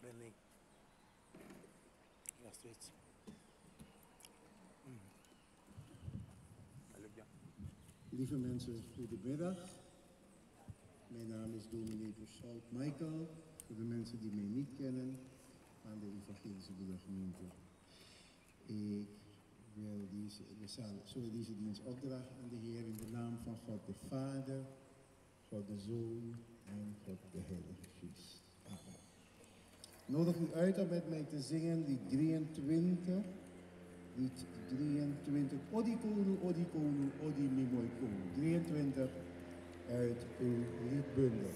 Wendy. Ja, steeds. Lukt ja. Lieve mensen, goedemiddag. Mijn naam is dominee Persault Michael. Voor de mensen die mij niet kennen, aan de Evangelische Broedergemeente. Ik wil deze dienst opdragen aan de Heer in de naam van God de Vader, God de Zoon en God de Heilige Geest. Amen. Nodig u uit om met mij te zingen lied 23. Lied 23. Odi konu, odi konu, odi mi mooi konu. 23 uit uw liedbundel.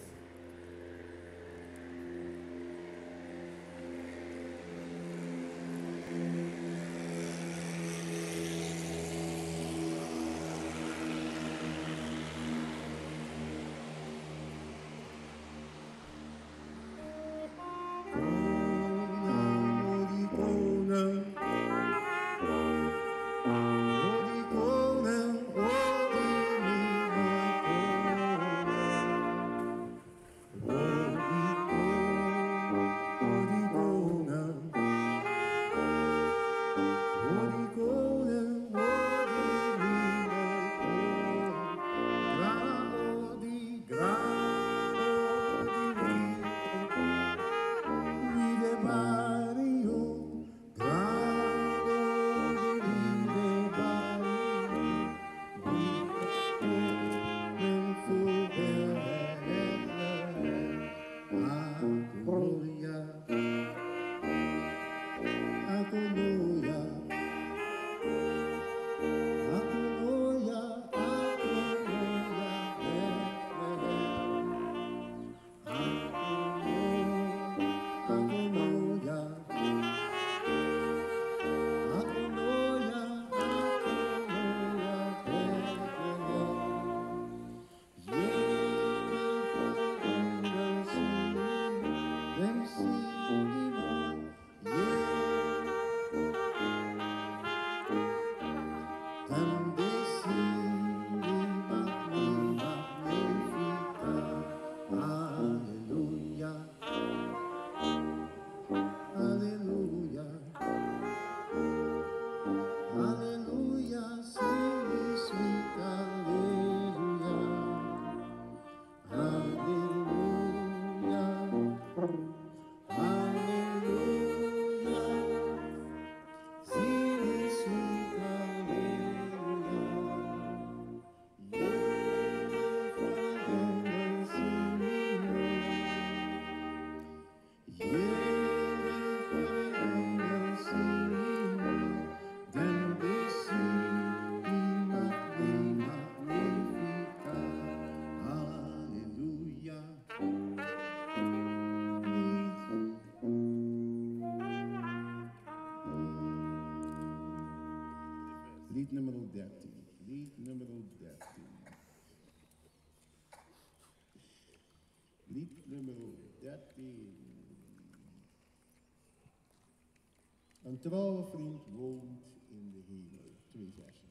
Lied nummer 13. Lied nummer 13. Lied nummer 13. Een trouwe vriend woont in de hemel. 2 versen.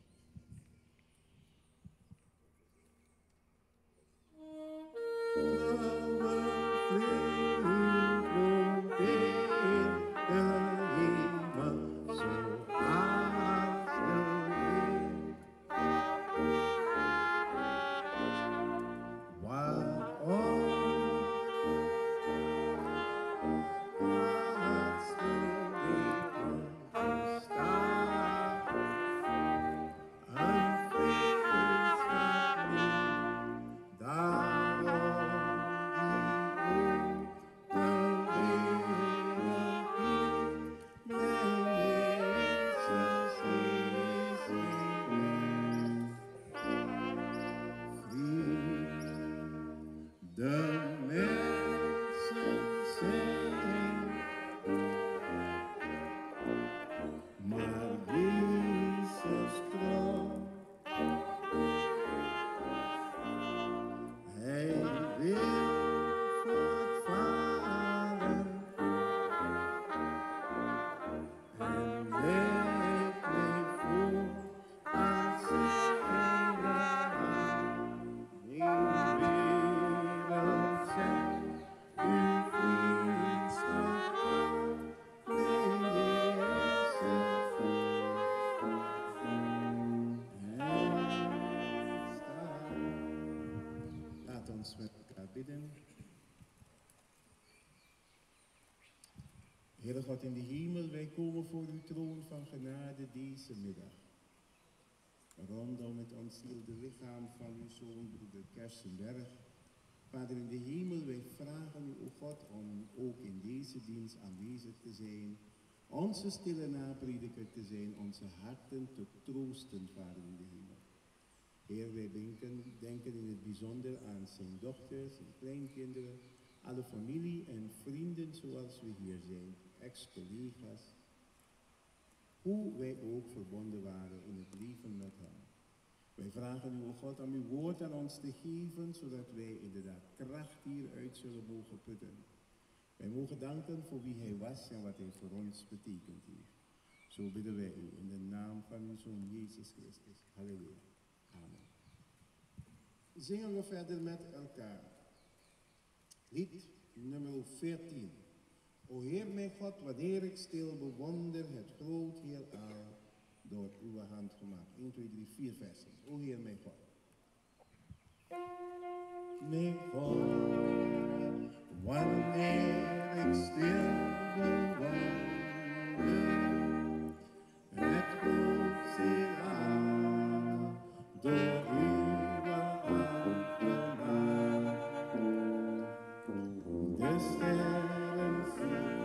ons met elkaar bidden. Heere God in de hemel, wij komen voor uw troon van genade deze middag. Rondom het ontzielde lichaam van uw zoon, broeder Kersenberg. Vader in de hemel, wij vragen u, o God, om ook in deze dienst aanwezig te zijn. Onze stille naprediker te zijn, onze harten te troosten, Vader in de hemel. Heer, wij denken in het bijzonder aan zijn dochters en kleinkinderen, alle familie en vrienden zoals we hier zijn, ex-collega's. Hoe wij ook verbonden waren in het leven met hem. Wij vragen u, o God, om uw woord aan ons te geven, zodat wij inderdaad kracht hieruit zullen mogen putten. Wij mogen danken voor wie hij was en wat hij voor ons betekend heeft. Zo bidden wij u in de naam van uw Zoon Jezus Christus. Halleluja. Amen. Zingen we verder met elkaar. Lied nummer 14. O Heer mijn God, wanneer ik stil bewonder het groot heelal door uw hand gemaakt. 1, 2, 3, 4 versen. O Heer mijn God. Mijn God, wanneer ik stil bewonder het groot heelal door uw hand gemaakt. De sterren zien.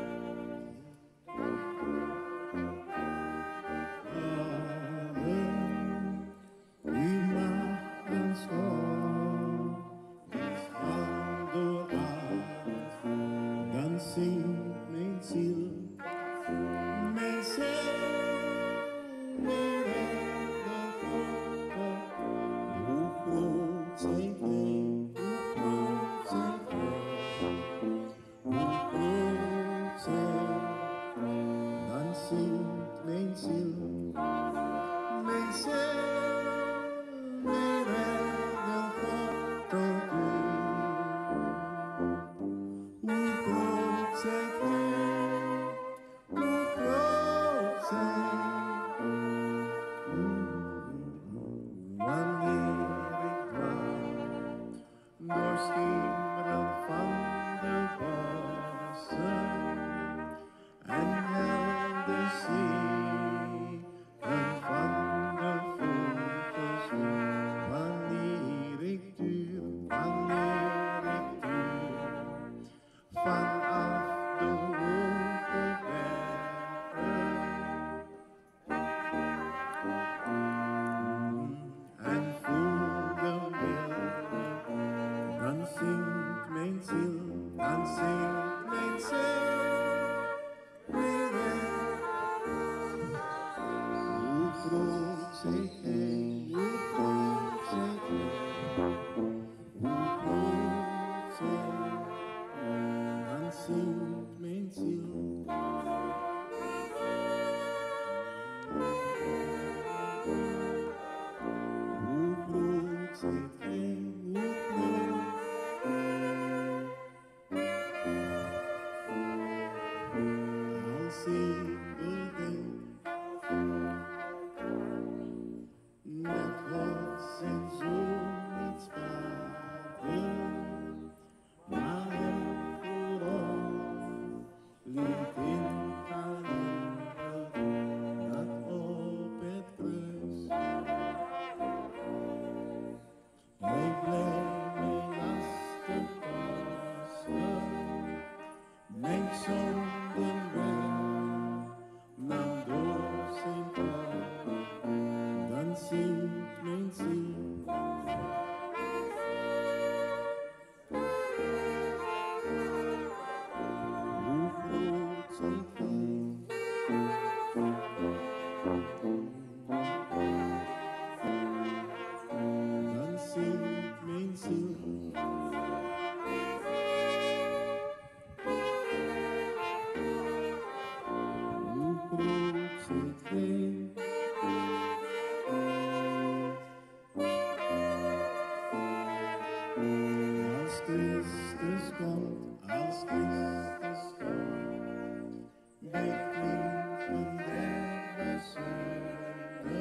Zingt mijn ziel, mijn ziel, mijn redder, hoe groot zijt gij, hoe groot zijt gij, hoe groot zijt gij, dan zingt mijn ziel, mijn ziel, mijn redder, God tot u.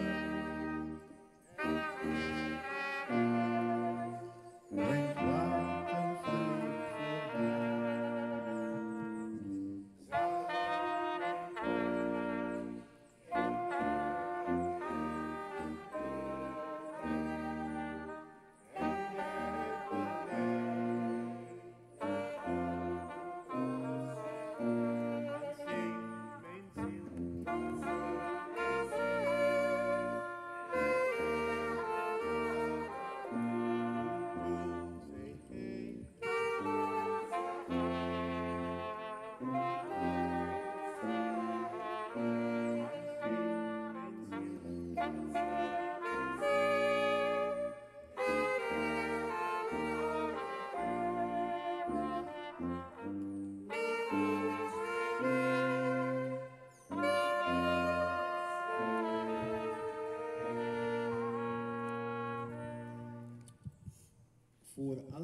When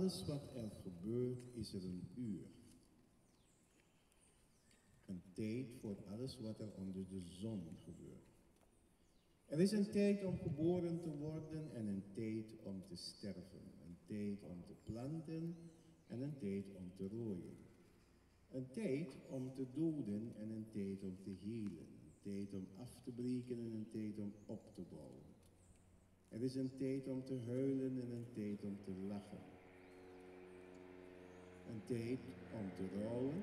alles wat er gebeurt is er een uur. Een tijd voor alles wat er onder de zon gebeurt. Er is een tijd om geboren te worden en een tijd om te sterven. Een tijd om te planten en een tijd om te rooien. Een tijd om te doden en een tijd om te helen. Een tijd om af te breken en een tijd om op te bouwen. Er is een tijd om te huilen en een tijd om te lachen. Een tijd om te rouwen.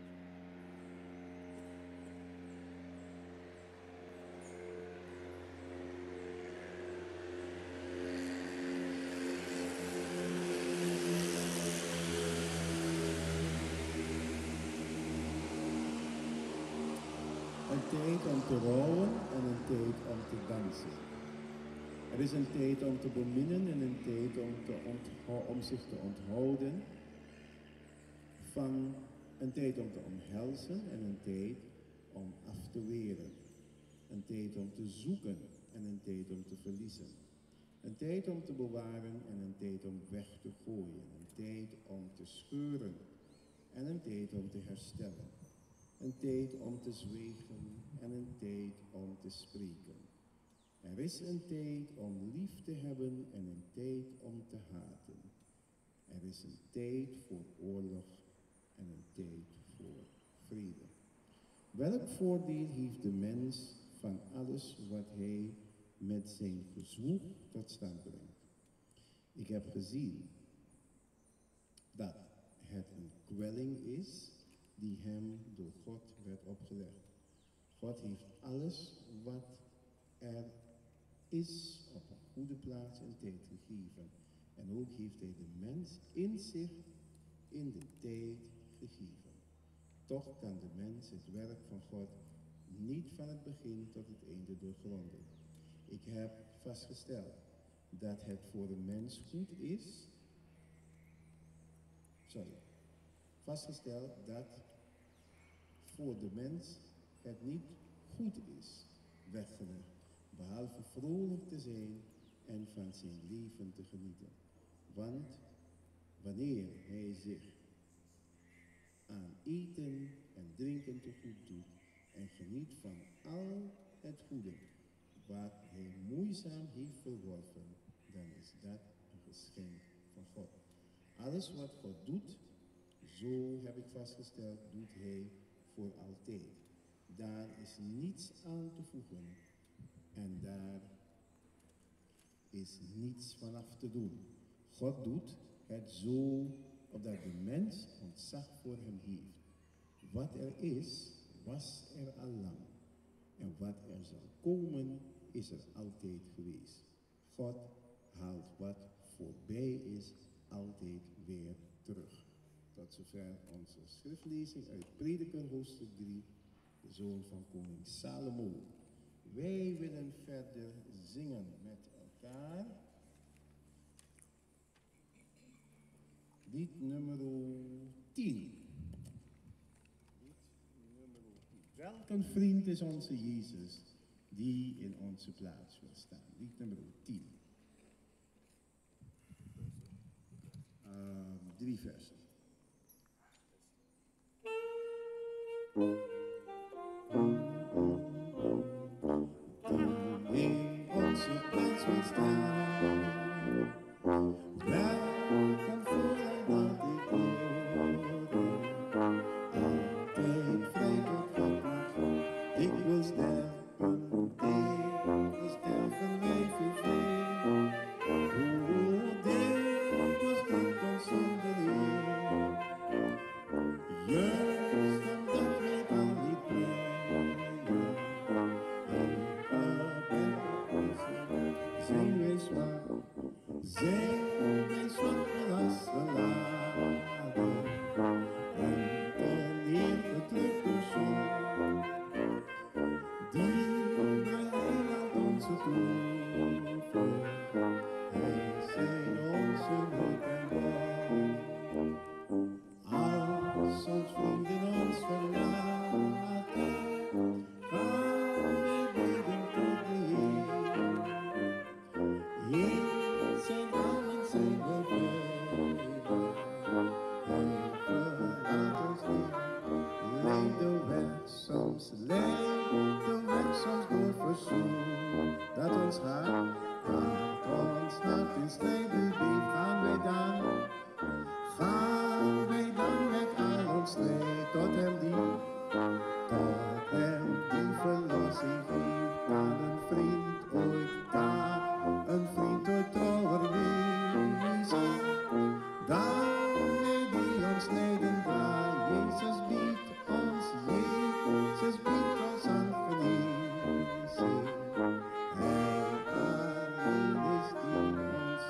Een tijd om te rouwen en een tijd om te dansen. Er is een tijd om te beminnen en een tijd om zich te onthouden. Van een tijd om te omhelzen en een tijd om af te weren. Een tijd om te zoeken en een tijd om te verliezen. Een tijd om te bewaren en een tijd om weg te gooien. Een tijd om te scheuren en een tijd om te herstellen. Een tijd om te zwijgen en een tijd om te spreken. Er is een tijd om lief te hebben en een tijd om te haten. Er is een tijd voor oorlog en een tijd voor vrede. Welk voordeel heeft de mens van alles wat hij met zijn gezwoeg tot stand brengt? Ik heb gezien dat het een kwelling is die hem door God werd opgelegd. God heeft alles wat er is op een goede plaats en tijd gegeven. En ook heeft hij de mens inzicht in de tijd gegeven. Toch kan de mens het werk van God niet van het begin tot het einde doorgronden. Ik heb vastgesteld dat het voor de mens goed is. Vastgesteld dat voor de mens het niet goed is weggelegd, behalve vrolijk te zijn en van zijn leven te genieten. Want wanneer hij zich aan eten en drinken te goed doet en geniet van al het goede wat hij moeizaam heeft verworven, dan is dat een geschenk van God. Alles wat God doet, zo heb ik vastgesteld, doet hij voor altijd. Daar is niets aan te voegen en daar is niets vanaf te doen. God doet het zo opdat de mens ontzag voor hem heeft. Wat er is, was er al lang. En wat er zal komen, is er altijd geweest. God haalt wat voorbij is altijd weer terug. Tot zover onze schriftlezing uit Prediker hoofdstuk 3, de zoon van koning Salomo. Wij willen verder zingen met elkaar. Lied nummer 10. Welk een vriend is onze Jezus die in onze plaats wil staan. Lied nummer 10. 3 versen. Die in onze plaats wil staan. Welk een vooruit dat ik hoor. Altijd vrij tot God. Ik wil sterven, ik wil sterven, wij vervreemd. Hoe dikwijls klinkt ons zonder Heer. ons lijden draagt. Jezus biedt ons, Jezus biedt ons aan genezing. Hij alleen is die ons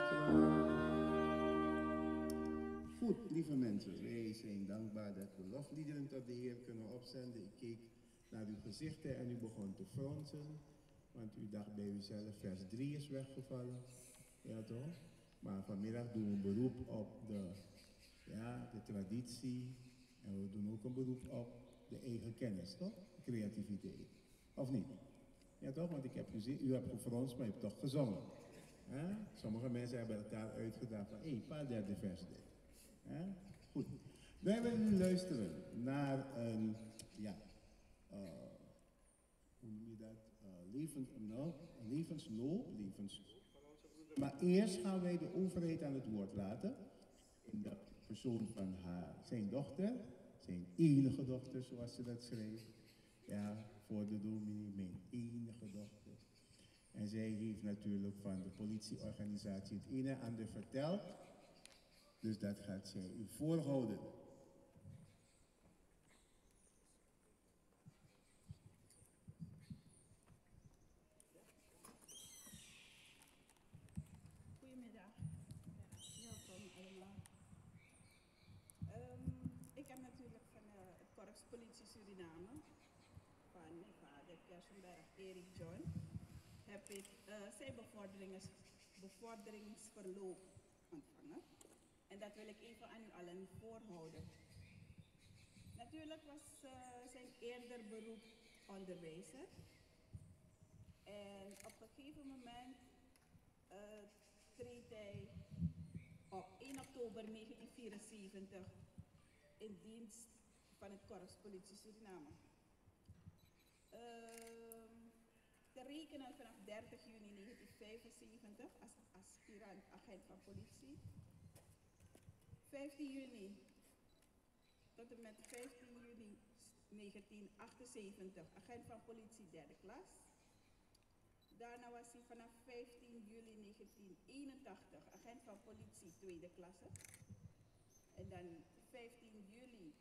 trouw. Goed, lieve mensen, wij zijn dankbaar dat we lofliederen tot de Heer kunnen opzenden. Ik keek naar uw gezichten en u begon te fronsen, want u dacht bij uzelf, vers 3 is weggevallen. Ja toch? Maar vanmiddag doen we een beroep op de traditie en we doen ook een beroep op de eigen kennis, toch? Creativiteit. Of niet? Ja toch? Want ik heb gezien, u hebt gefronst, maar u hebt toch gezongen. Sommige mensen hebben elkaar uitgedaagd van, hé, paar derde vers dit. Goed. Wij willen nu luisteren naar een, hoe noem je dat? Levensloop. Maar eerst gaan wij de overheid aan het woord laten. In de persoon van zijn dochter, zijn enige dochter, zoals ze dat schreef. Ja, voor de dominee, mijn enige dochter. En zij heeft natuurlijk van de politieorganisatie het een en ander verteld. Dus dat gaat zij u voorhouden. Goedemiddag. Welkom allemaal. Ik heb natuurlijk van het Korps Politie Suriname, van mijn vader Kersenberg Erik John, heb ik zijn bevorderingsverloop ontvangen. En dat wil ik even aan u allen voorhouden. Natuurlijk was zijn eerder beroep onderwijzer. En op een gegeven moment treedt hij op 1 oktober 1974 in dienst van het Korps Politie Suriname. Te rekenen vanaf 30 juni 1975 als aspirant agent van politie. 15 juni tot en met 15 juni 1978 agent van politie derde klas. Daarna was hij vanaf 15 juli 1981 agent van politie tweede klasse. En dan 15 juli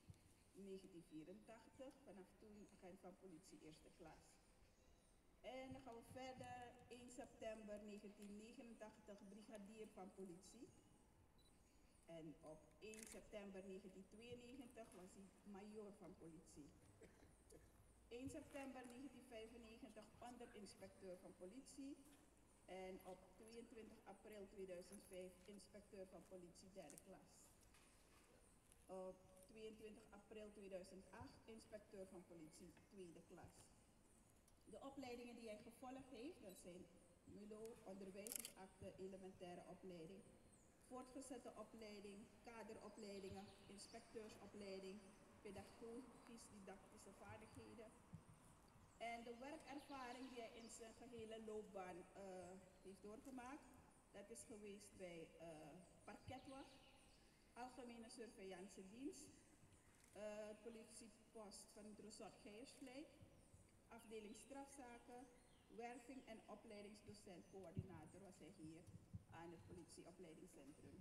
1984, vanaf toen agent van politie eerste klas. En dan gaan we verder, 1 september 1989 brigadier van politie. En op 1 september 1992 was hij majoor van politie. 1 september 1995 onderinspecteur van politie. En op 22 april 2005 inspecteur van politie derde klas. Op 22 april 2008 inspecteur van politie tweede klas. De opleidingen die hij gevolgd heeft, dat zijn MULO, onderwijzersakte, elementaire opleiding, voortgezette opleiding, kaderopleidingen, inspecteursopleiding, pedagogisch-didactische vaardigheden. En de werkervaring die hij in zijn gehele loopbaan heeft doorgemaakt, dat is geweest bij parketwacht, algemene surveillance dienst, politiepost van het resort Geiersvlei, afdeling strafzaken, werving en opleidingsdocent coördinator was hij hier aan het politieopleidingscentrum.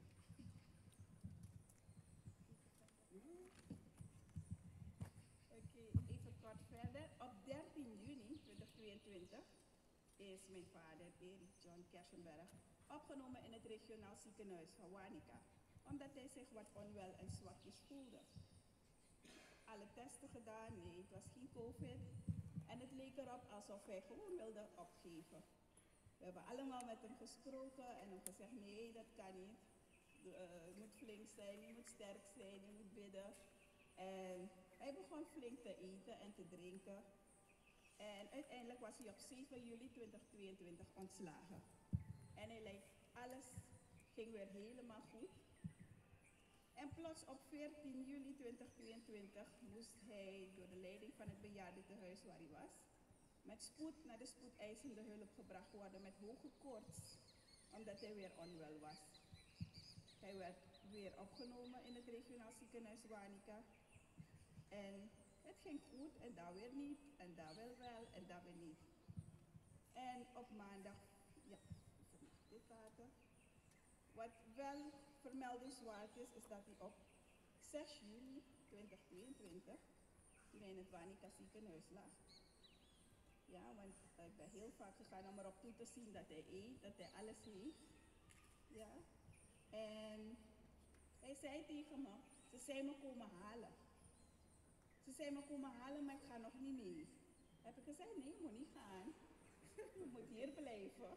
Even kort verder. Op 13 juni 2022 is mijn vader Erik John Kersenberg opgenomen in het regionaal ziekenhuis van Wanica, omdat hij zich wat onwel en zwakjes voelde. Alle testen gedaan, nee, het was geen COVID. En het leek erop alsof hij gewoon wilde opgeven. We hebben allemaal met hem gesproken en hem gezegd, nee, dat kan niet. Je moet flink zijn, je moet sterk zijn, je moet bidden. En hij begon flink te eten en te drinken. En uiteindelijk was hij op 7 juli 2022 ontslagen. En hij lijkt, alles ging weer helemaal goed. En plots op 14 juli 2022 moest hij door de leiding van het bejaardentehuis waar hij was, met spoed naar de spoedeisende hulp gebracht worden met hoge koorts, omdat hij weer onwel was. Hij werd weer opgenomen in het regionaal ziekenhuis Wanica. En het ging goed en daar weer niet, en daar wel en daar weer niet. En op maandag, ja, dit water. Wat wel vermeldingswaard is, is dat hij op 6 juli 2022, toen hij in het Wanica ziekenhuis lag. Ja, want ik ben heel vaak gegaan om erop toe te zien dat hij eet, dat hij alles heeft. Ja. En hij zei tegen me, ze zijn me komen halen. Ze zijn me komen halen, maar ik ga nog niet mee. Heb ik gezegd, nee, je moet niet gaan. Je moet hier blijven.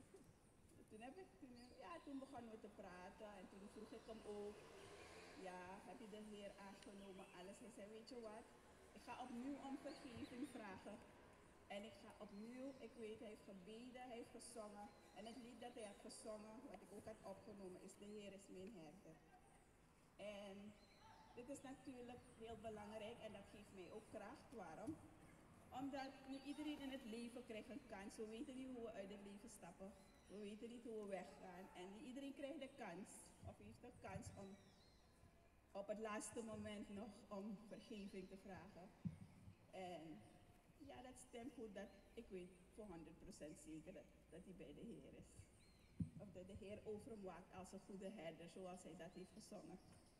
Toen begonnen we te praten en toen vroeg ik hem ook, ja, heb je de Heer aangenomen, alles. Hij zei, weet je wat, ik ga opnieuw om vergeving vragen. En ik ga opnieuw, ik weet, hij heeft gebeden, hij heeft gezongen. En het lied dat hij had gezongen, wat ik ook had opgenomen, is de Heer is mijn herder. En dit is natuurlijk heel belangrijk en dat geeft mij ook kracht. Waarom? Omdat niet iedereen in het leven krijgt een kans. We weten niet hoe we uit het leven stappen. We weten niet hoe we weggaan. En niet iedereen krijgt de kans, of heeft de kans om op het laatste moment nog om vergeving te vragen. En ja, dat stemt goed dat ik weet voor 100% zeker dat hij bij de Heer is. Of dat de Heer over hem waakt als een goede herder, zoals hij dat heeft gezongen.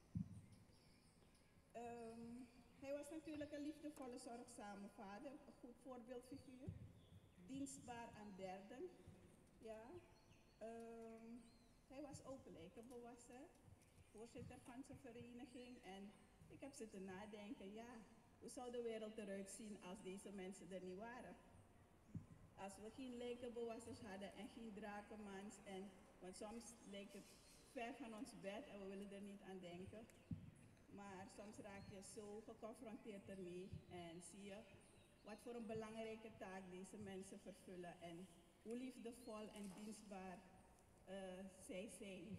Hij was natuurlijk een liefdevolle, zorgzame vader, een goed voorbeeldfiguur, dienstbaar aan derden. Ja. Hij was ook lijkenbewassen, voorzitter van zijn vereniging. En ik heb zitten nadenken, ja, hoe zou de wereld eruit zien als deze mensen er niet waren? Als we geen lijkenbewassers hadden en geen drakenmans, want soms lijkt het ver van ons bed en we willen er niet aan denken. Maar soms raak je zo geconfronteerd ermee en zie je wat voor een belangrijke taak deze mensen vervullen en hoe liefdevol en dienstbaar zij zijn.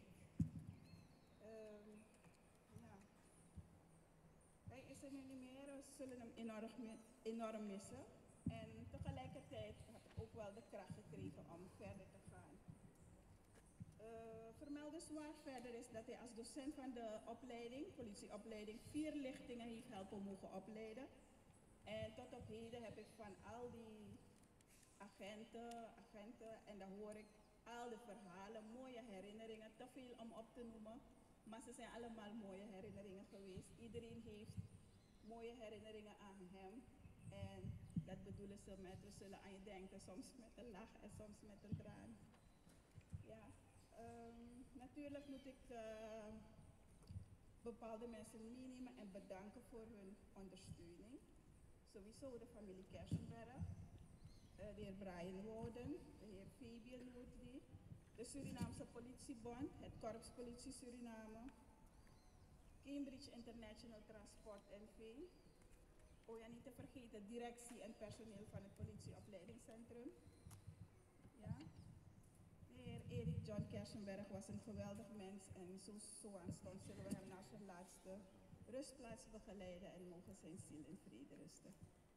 Ja. Hij is er nu niet meer, we zullen hem enorm missen. En tegelijkertijd heb ik ook wel de kracht gekregen om verder te gaan. Vermeldenswaard verder is dat hij als docent van de opleiding, politieopleiding, 4 lichtingen heeft helpen mogen opleiden. En tot op heden heb ik van al die agenten, en dan hoor ik al de verhalen, mooie herinneringen, te veel om op te noemen. Maar ze zijn allemaal mooie herinneringen geweest. Iedereen heeft mooie herinneringen aan hem. En dat bedoelen ze met, we zullen aan je denken, soms met een lach en soms met een traan. Ja. Natuurlijk moet ik bepaalde mensen meenemen en bedanken voor hun ondersteuning. Sowieso de familie Kersenberg, de heer Brian Woden, de heer Fabian Woodley, de Surinaamse Politiebond, het Korps Politie Suriname, Cambridge International Transport NV. Oh ja, niet te vergeten, directie en personeel van het politieopleidingscentrum. Ja. De heer Erik John Kersenberg was een geweldig mens en zo aanstonds zullen we hem naar zijn laatste rustplaats begeleiden en mogen zijn ziel in vrede rusten.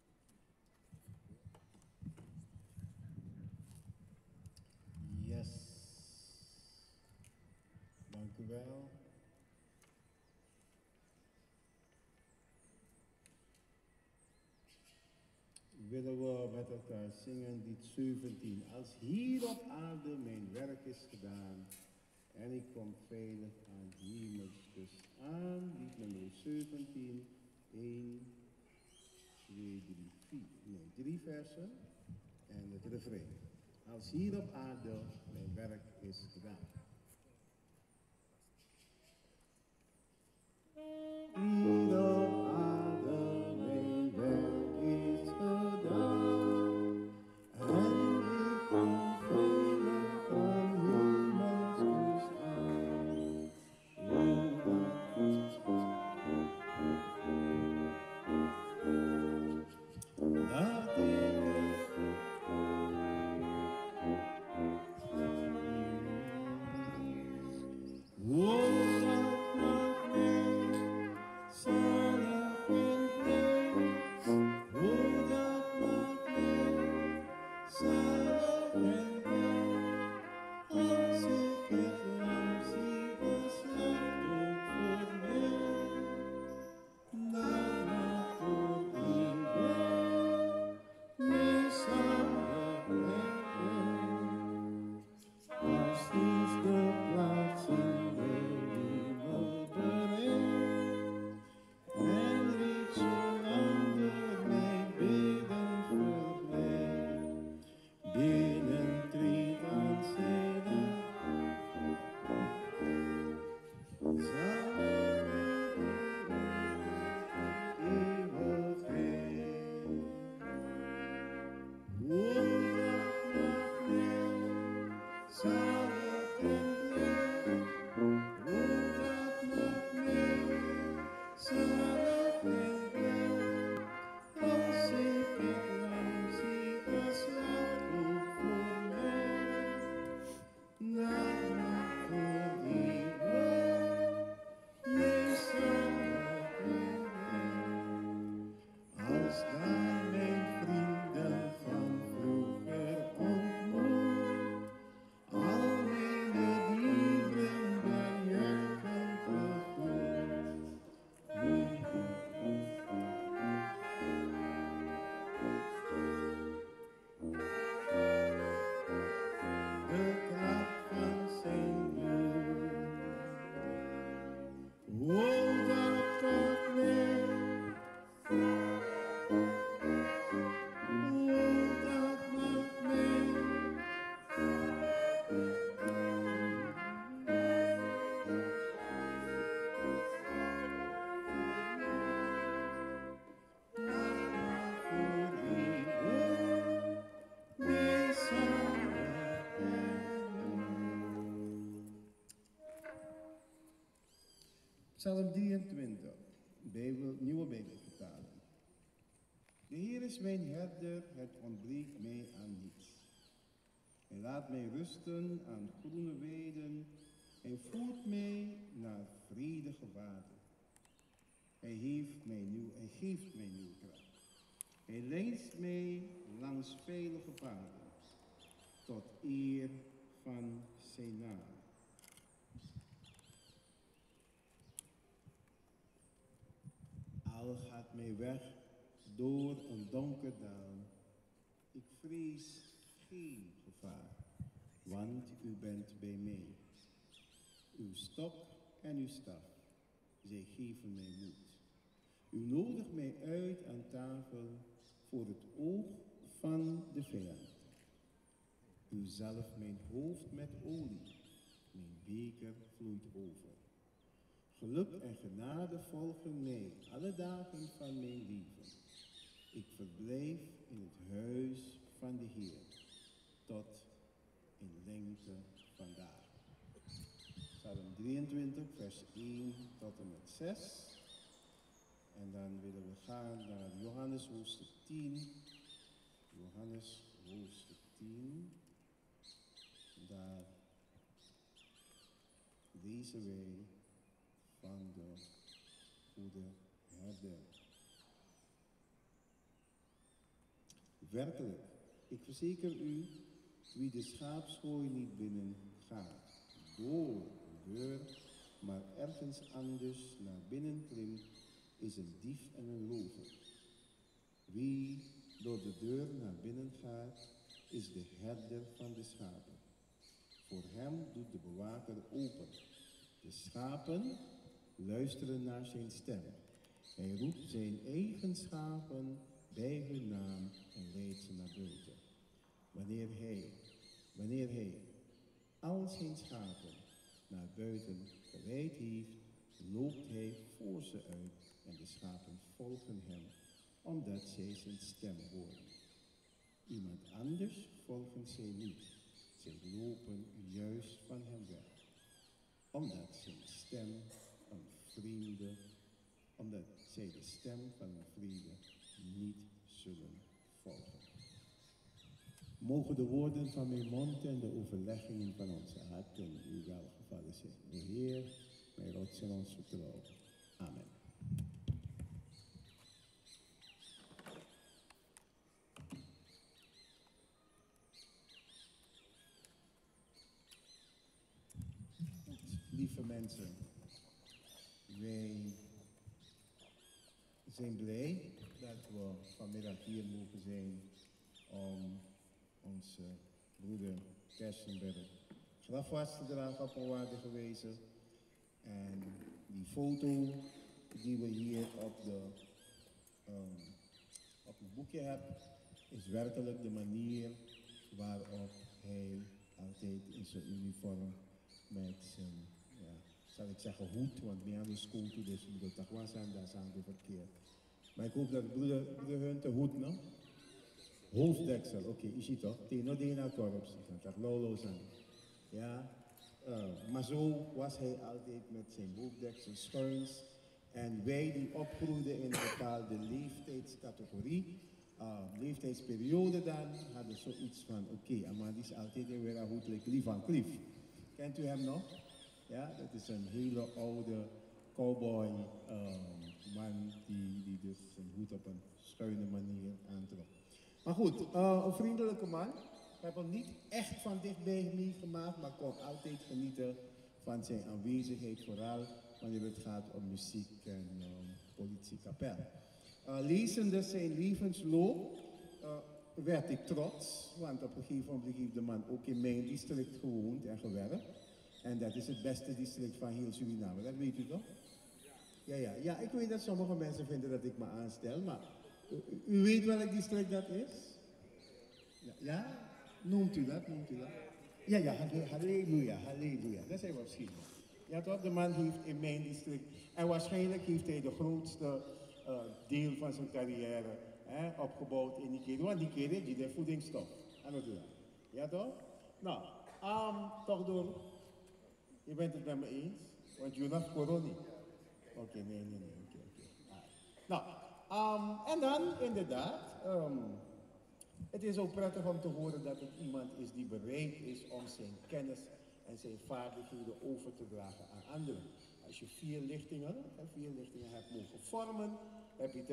Yes. Dank u wel. Willen we met elkaar zingen lied 17. Als hier op aarde mijn werk is gedaan en ik kom veilig aan hemelskus aan. Lied nummer 17. 1, 2, 3, 4. Nee, 3 versen en het refrein. Als hier op aarde mijn werk is gedaan. Hier op aarde mijn werk is gedaan en ik kom veilig aan hemelskus aan. Laat ik Psalm 23, nieuwe Bijbelvertaling. De Heer is mijn herder, het ontbreekt mij aan niets. Hij laat mij rusten aan groene weiden. Hij voert mij naar vredige water. Hij geeft mij nieuwe kracht. Hij leidt mij langs veilige paden, tot eer van zijn naam. Al gaat mij weg door een donker dal. Ik vrees geen gevaar, want u bent bij mij. Uw stok en uw staf, zij geven mij moed. U nodigt mij uit aan tafel voor het oog van de vijand. U zalft mijn hoofd met olie, mijn beker vloeit over. Geluk en genade volgen mij alle dagen van mijn leven. Ik verblijf in het huis van de Heer tot in lengte van dagen. Psalm 23, vers 1 tot en met 6. En dan willen we gaan naar Johannes hoofdstuk 10. Johannes hoofdstuk 10. Daar lezen wij van de goede herder. Werkelijk, ik verzeker u, wie de schaapskooi niet binnen gaat, door de deur, maar ergens anders naar binnen klimt, is een dief en een rover. Wie door de deur naar binnen gaat, is de herder van de schapen. Voor hem doet de bewaker open. De schapen luisteren naar zijn stem. Hij roept zijn eigen schapen bij hun naam en leidt ze naar buiten. Wanneer hij al zijn schapen naar buiten geleid heeft, loopt hij voor ze uit en de schapen volgen hem, omdat zij zijn stem horen. Iemand anders volgen zij niet. Zij lopen juist van hem weg, omdat zij de stem van een vreemde niet zullen volgen. Mogen de woorden van mijn mond en de overleggingen van onze harten u welgevallen zijn. De Heer, mijn rots en ons vertrouwen. Amen. Lieve mensen, wij zijn blij dat we vanmiddag hier mogen zijn om onze broeder Kersenberg grafwas te dragen op een waardige wijze. En die foto die we hier op het boekje hebben, is werkelijk de manier waarop hij altijd in zijn uniform met zijn, zal ik zeggen hoed, want bij aan de school toe, dus broeder Takwas aan, daar zijn we verkeerd. Maar ik hoop dat broeder Hunt de hoed, no? Hoofddeksel, oké, is het toch? Teno dena korps, dat lolo zijn. Ja, maar zo was hij altijd met zijn hoofddeksel schuins. En wij die opgroeiden in een bepaalde leeftijdscategorie, leeftijdsperiode dan, hadden zoiets van, oké, maar die is altijd weer een hoed like Lee van Cleef. Kent u hem nog? Ja, dat is een hele oude cowboy man die dus zijn hoed op een schuine manier aantrok. Maar goed, een vriendelijke man. Ik heb hem niet echt van dichtbij meegemaakt, maar kon altijd genieten van zijn aanwezigheid, vooral wanneer het gaat om muziek en politiekapel. Lezende zijn levensloop werd ik trots, want op een gegeven moment heeft de man ook in mijn district gewoond en gewerkt. En dat is het beste district van heel Suriname, dat weet u toch? Ja, ik weet dat sommige mensen vinden dat ik me aanstel, maar u weet welk district dat is? Ja? Noemt u dat? Ja, halleluja. Dat zijn we misschien. Ja toch, de man heeft in mijn district, en waarschijnlijk heeft hij de grootste deel van zijn carrière opgebouwd in die keer. Want die keer die de voedingsstof. Ja toch? Nou, toch door. Je bent het met me eens, want je nog corona. Oké, nee. Oké. Nou, en dan inderdaad, het is ook prettig om te horen dat het iemand is die bereid is om zijn kennis en zijn vaardigheden over te dragen aan anderen. Als je vier lichtingen hebt mogen vormen, heb je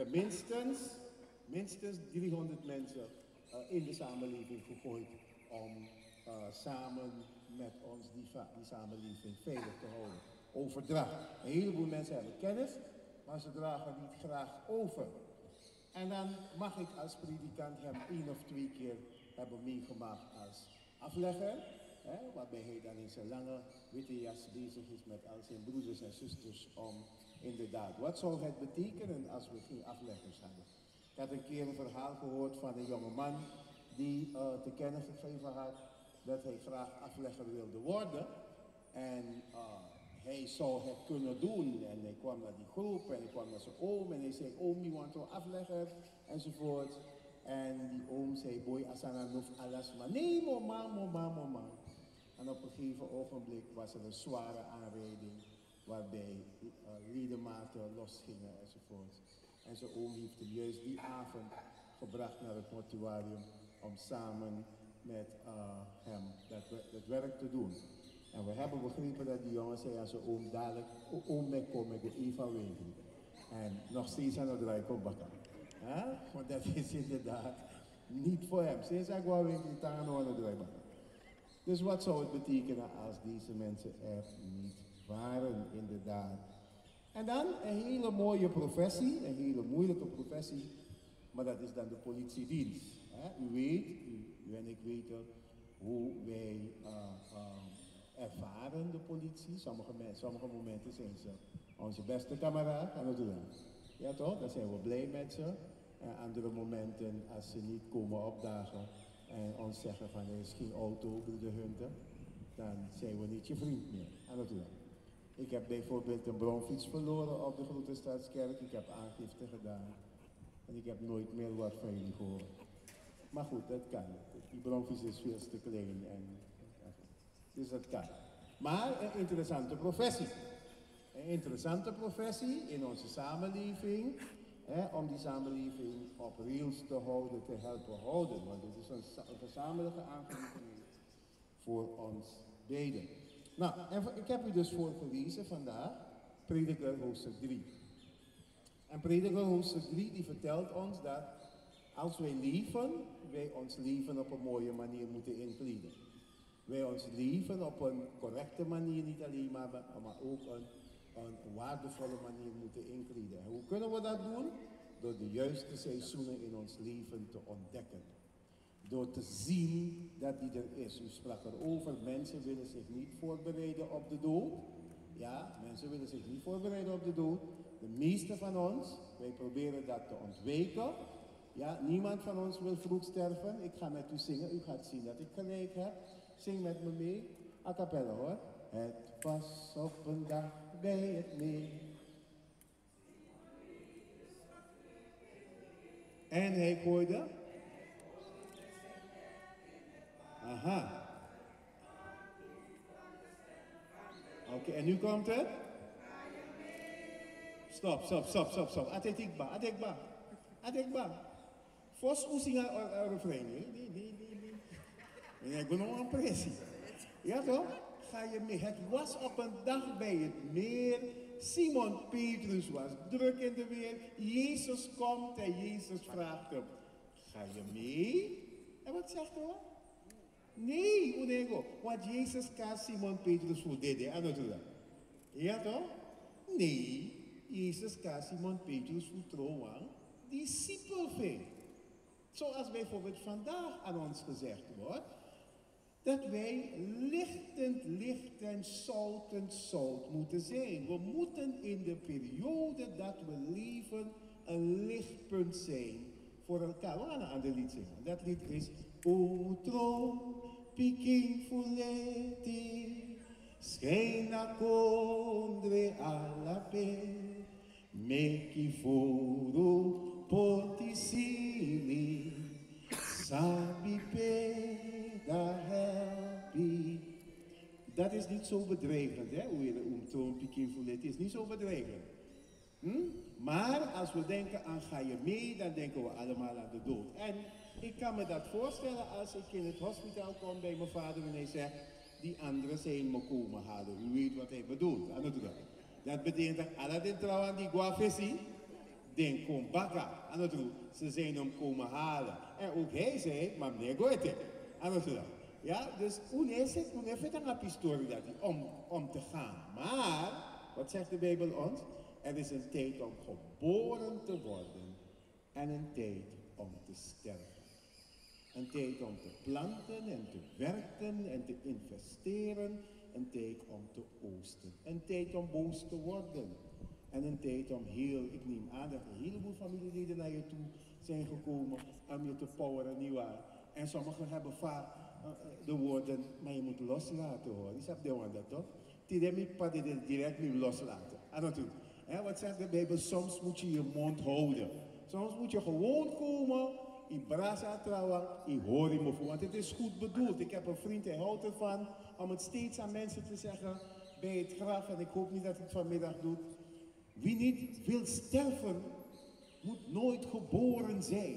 minstens 300 mensen in de samenleving gegooid om samen met ons die samenleving veilig te houden. Overdracht. Een heleboel mensen hebben kennis, maar ze dragen niet graag over. En dan mag ik als predikant hem 1 of 2 keer hebben meegemaakt als aflegger, waarbij hij dan in zijn lange witte jas bezig is met al zijn broeders en zusters om inderdaad, wat zou het betekenen als we geen afleggers hadden? Ik had een keer een verhaal gehoord van een jonge man die te kennen gegeven had dat hij graag aflegger wilde worden. En hij zou het kunnen doen. En hij kwam naar die groep en hij kwam naar zijn oom en hij zei, oom, je want een aflegger, enzovoort. En die oom zei, boy, asana nof alles, maar nee, mama. En op een gegeven ogenblik was er een zware aanrijding waarbij ledematen losgingen enzovoort. En zijn oom heeft hem juist die avond gebracht naar het mortuarium om samen met hem dat werk te doen. En we hebben begrepen dat die jongen zei aan zijn oom dadelijk, oom mij kom met de Eva winkel. En nog steeds aan het rijken op bakken. Want dat is inderdaad niet voor hem. Sinds ik wou winkel, daar aan het rijden. Dus wat zou het betekenen als deze mensen er niet waren, inderdaad. En dan een hele mooie professie, een hele moeilijke professie, maar dat is dan de politiedienst. U weet, u en ik weten hoe wij ervaren de politie. Sommige momenten zijn ze onze beste kameraad, en ja toch, dan zijn we blij met ze. En andere momenten, als ze niet komen opdagen en ons zeggen van er is geen auto door de hunten, dan zijn we niet je vriend meer. En natuurlijk. Ik heb bijvoorbeeld een bronfiets verloren op de Grote Stadskerk. Ik heb aangifte gedaan. En ik heb nooit meer wat van jullie gehoord. Maar goed, dat kan. Die bronfiets is veel te klein. Dus dat kan. Maar een interessante professie. Een interessante professie in onze samenleving. Om die samenleving op rails te houden, te helpen houden. Want dit is een gezamenlijke aangelegenheid voor ons beiden. Nou, en ik heb u dus voorgelezen vandaag, Prediker hoofdstuk 3. En Prediker hoofdstuk 3 die vertelt ons dat als wij leven, wij ons leven op een mooie manier moeten inkleden. Wij ons leven op een correcte manier, niet alleen maar ook een waardevolle manier moeten inkleden. En hoe kunnen we dat doen? Door de juiste seizoenen in ons leven te ontdekken. Door te zien dat die er is. U sprak erover, mensen willen zich niet voorbereiden op de dood. Ja, mensen willen zich niet voorbereiden op de dood. De meeste van ons, wij proberen dat te ontwijken. Ja, niemand van ons wil vroeg sterven. Ik ga met u zingen, u gaat zien dat ik gelijk heb. Zing met me mee, a cappella hoor. Het was op een dag bij het meer. En hij gooide. Aha. Oké, en nu komt het? Stop. Adekba. Vos oesinga refrein. Nee, ik ben nog een pressie. Ja toch? Ga je mee. Het was op een dag bij het meer. Simon Petrus was druk in de weer. Jezus komt en Jezus vraagt hem. Ga je mee? En wat zegt hij? Nee, Unego. Want Jezus kan Simon Petrus voor dit. Ja toch? Nee, Jezus kan Simon Petrus voor trouwen. Discipel vindt. Zoals bijvoorbeeld vandaag aan ons gezegd wordt. Dat wij lichtend zout moeten zijn. We moeten in de periode dat we leven een lichtpunt zijn voor elkaar. We gaan een ander lied zingen. Dat lied is O tron piking fuleti schena condre alla pe meki furu potisili sabi pe da happy. Dat is niet zo bedreigend, hè? Hoe je de tron piking fuleti is niet zo bedreigend. Maar als we denken aan ga je mee, dan denken we allemaal aan de dood. En ik kan me dat voorstellen als ik in het hospitaal kom bij mijn vader en hij zegt, die anderen zijn me komen halen. U weet wat hij bedoelt. Dat betekent dat alle die trouwen die guafessi, den kom baka. Ze zijn hem komen halen. En ook hij zei, maar meneer Goethe. Ja, dus heeft een pistorie dat om te gaan. Maar, wat zegt de Bijbel ons? Er is een tijd om geboren te worden en een tijd om te sterven. Een tijd om te planten en te werken en te investeren. Een tijd om te oosten. Een tijd om boos te worden. En een tijd om ik neem aan dat een heleboel familieleden naar je toe zijn gekomen om je te poweren, nietwaar? En sommigen hebben vaak de woorden, maar je moet loslaten hoor. Je hebt de woorden toch? Die padden direct nu loslaten. En natuurlijk. Wat zegt de Bijbel? Soms moet je je mond houden. Soms moet je gewoon komen, in brasa trouwen, in hori me voor. Want het is goed bedoeld. Ik heb een vriend, hij houdt ervan om het steeds aan mensen te zeggen bij het graf. En ik hoop niet dat hij het vanmiddag doet. Wie niet wil sterven, moet nooit geboren zijn.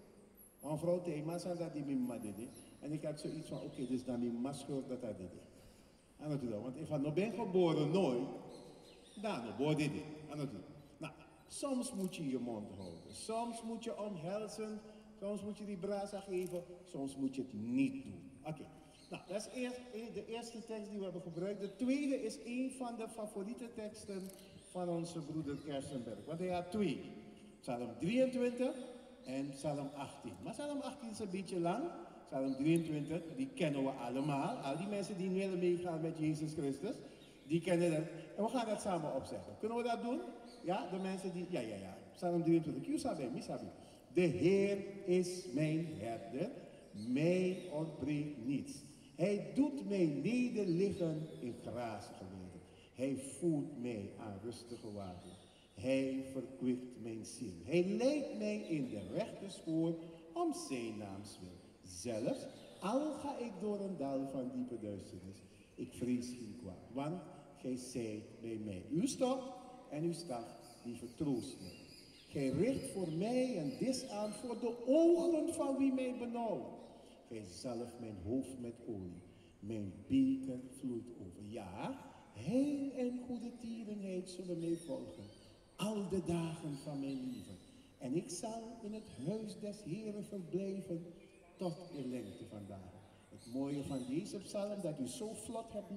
Een vrouw tegen mij zei dat die mijn madde. En ik had zoiets van, oké, dus dan mijn masker dat hij deed. Want if ik nog ben geboren nooit, dan word ik dit. Nou, soms moet je je mond houden. Soms moet je omhelzen. Soms moet je die brasa geven. Soms moet je het niet doen. Oké. Nou, dat is de eerste tekst die we hebben gebruikt. De tweede is een van de favoriete teksten van onze broeder Kersenberg. Want hij had twee. Psalm 23 en Psalm 18. Maar Psalm 18 is een beetje lang. Psalm 23, die kennen we allemaal. Al die mensen die willen meegaan met Jezus Christus, die kennen dat. En we gaan dat samen opzeggen. Kunnen we dat doen? Ja, de mensen die... Ja. Psalm 23. Misabi. De Heer is mijn herder. Mij ontbreekt niets. Hij doet mij nederliggen in grazige weiden. Hij voert mij aan rustige wateren. Hij verkwikt mijn ziel. Hij leidt mij in de rechte spoor om zijn naams wil. Zelfs al ga ik door een dal van diepe duisternis, ik vrees geen kwaad, want gij zijt bij mij. Uw stok en uw staf, die vertroost mij. Gij richt voor mij een dis aan voor de ogen van wie mij benauwt. Gij zalft mijn hoofd met olie, mijn beker vloeit over. Ja, heil en goede tierenheid zullen mij volgen, al de dagen van mijn leven. En ik zal in het huis des Heren verblijven tot de lengte vandaag. Het mooie van deze psalm, dat u zo vlot hebt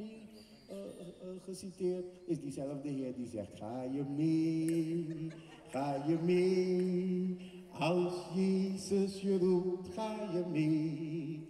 geciteerd, is diezelfde Heer die zegt, ga je mee, als Jezus je roept, ga je mee,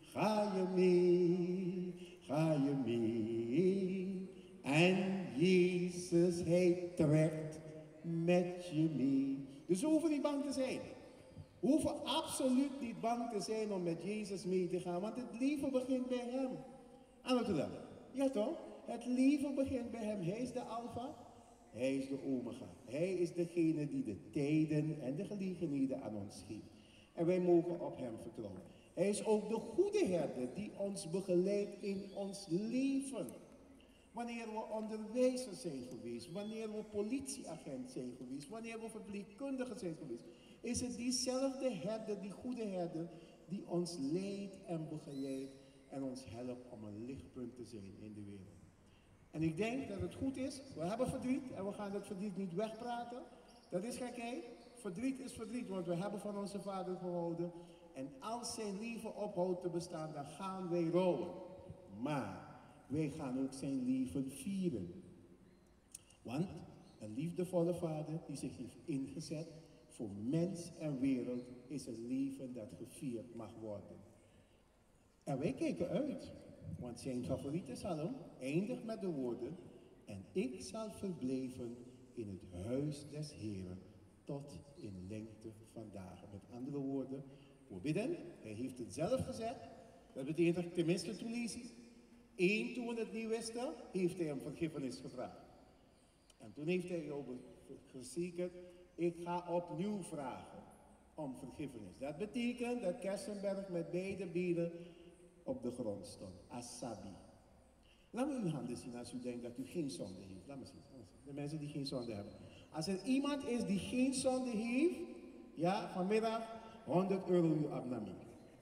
ga je mee. En Jezus, hij trekt met je mee. Dus we hoeven niet bang te zijn. We hoeven absoluut niet bang te zijn om met Jezus mee te gaan, want het leven begint bij hem. Aan ja toch? Het leven begint bij hem. Hij is de Alpha, hij is de Omega. Hij is degene die de tijden en de gelegenheden aan ons geeft. En wij mogen op hem vertrouwen. Hij is ook de goede herder die ons begeleidt in ons leven. Wanneer we onderwijzer zijn geweest, wanneer we politieagent zijn geweest, wanneer we verpleegkundige zijn geweest, is het diezelfde herder, die goede herder, die ons leidt en begeleidt en ons helpt om een lichtpunt te zijn in de wereld. En ik denk dat het goed is, we hebben verdriet en we gaan dat verdriet niet wegpraten. Dat is gekheid. Verdriet is verdriet, want we hebben van onze vader gehouden. En als zijn leven ophoudt te bestaan, dan gaan wij rouwen. Maar wij gaan ook zijn leven vieren. Want een liefdevolle vader die zich heeft ingezet voor mens en wereld is een leven dat gevierd mag worden. En wij kijken uit, want zijn favoriete psalm eindigt met de woorden: en ik zal verblijven in het huis des Heren tot in lengte van dagen. Met andere woorden, we bidden, hij heeft het zelf gezegd, dat betekent tenminste toen lees hij. Toen we het niet wisten, heeft hij hem vergiffenis gevraagd. En toen heeft hij over verzekerd, ik ga opnieuw vragen om vergiffenis. Dat betekent dat Kersenberg met beide benen op de grond stond. Asabi. Laat me uw handen zien als u denkt dat u geen zonde heeft. Laat me zien. De mensen die geen zonde hebben. Als er iemand is die geen zonde heeft, ja, vanmiddag 100 euro u abnami.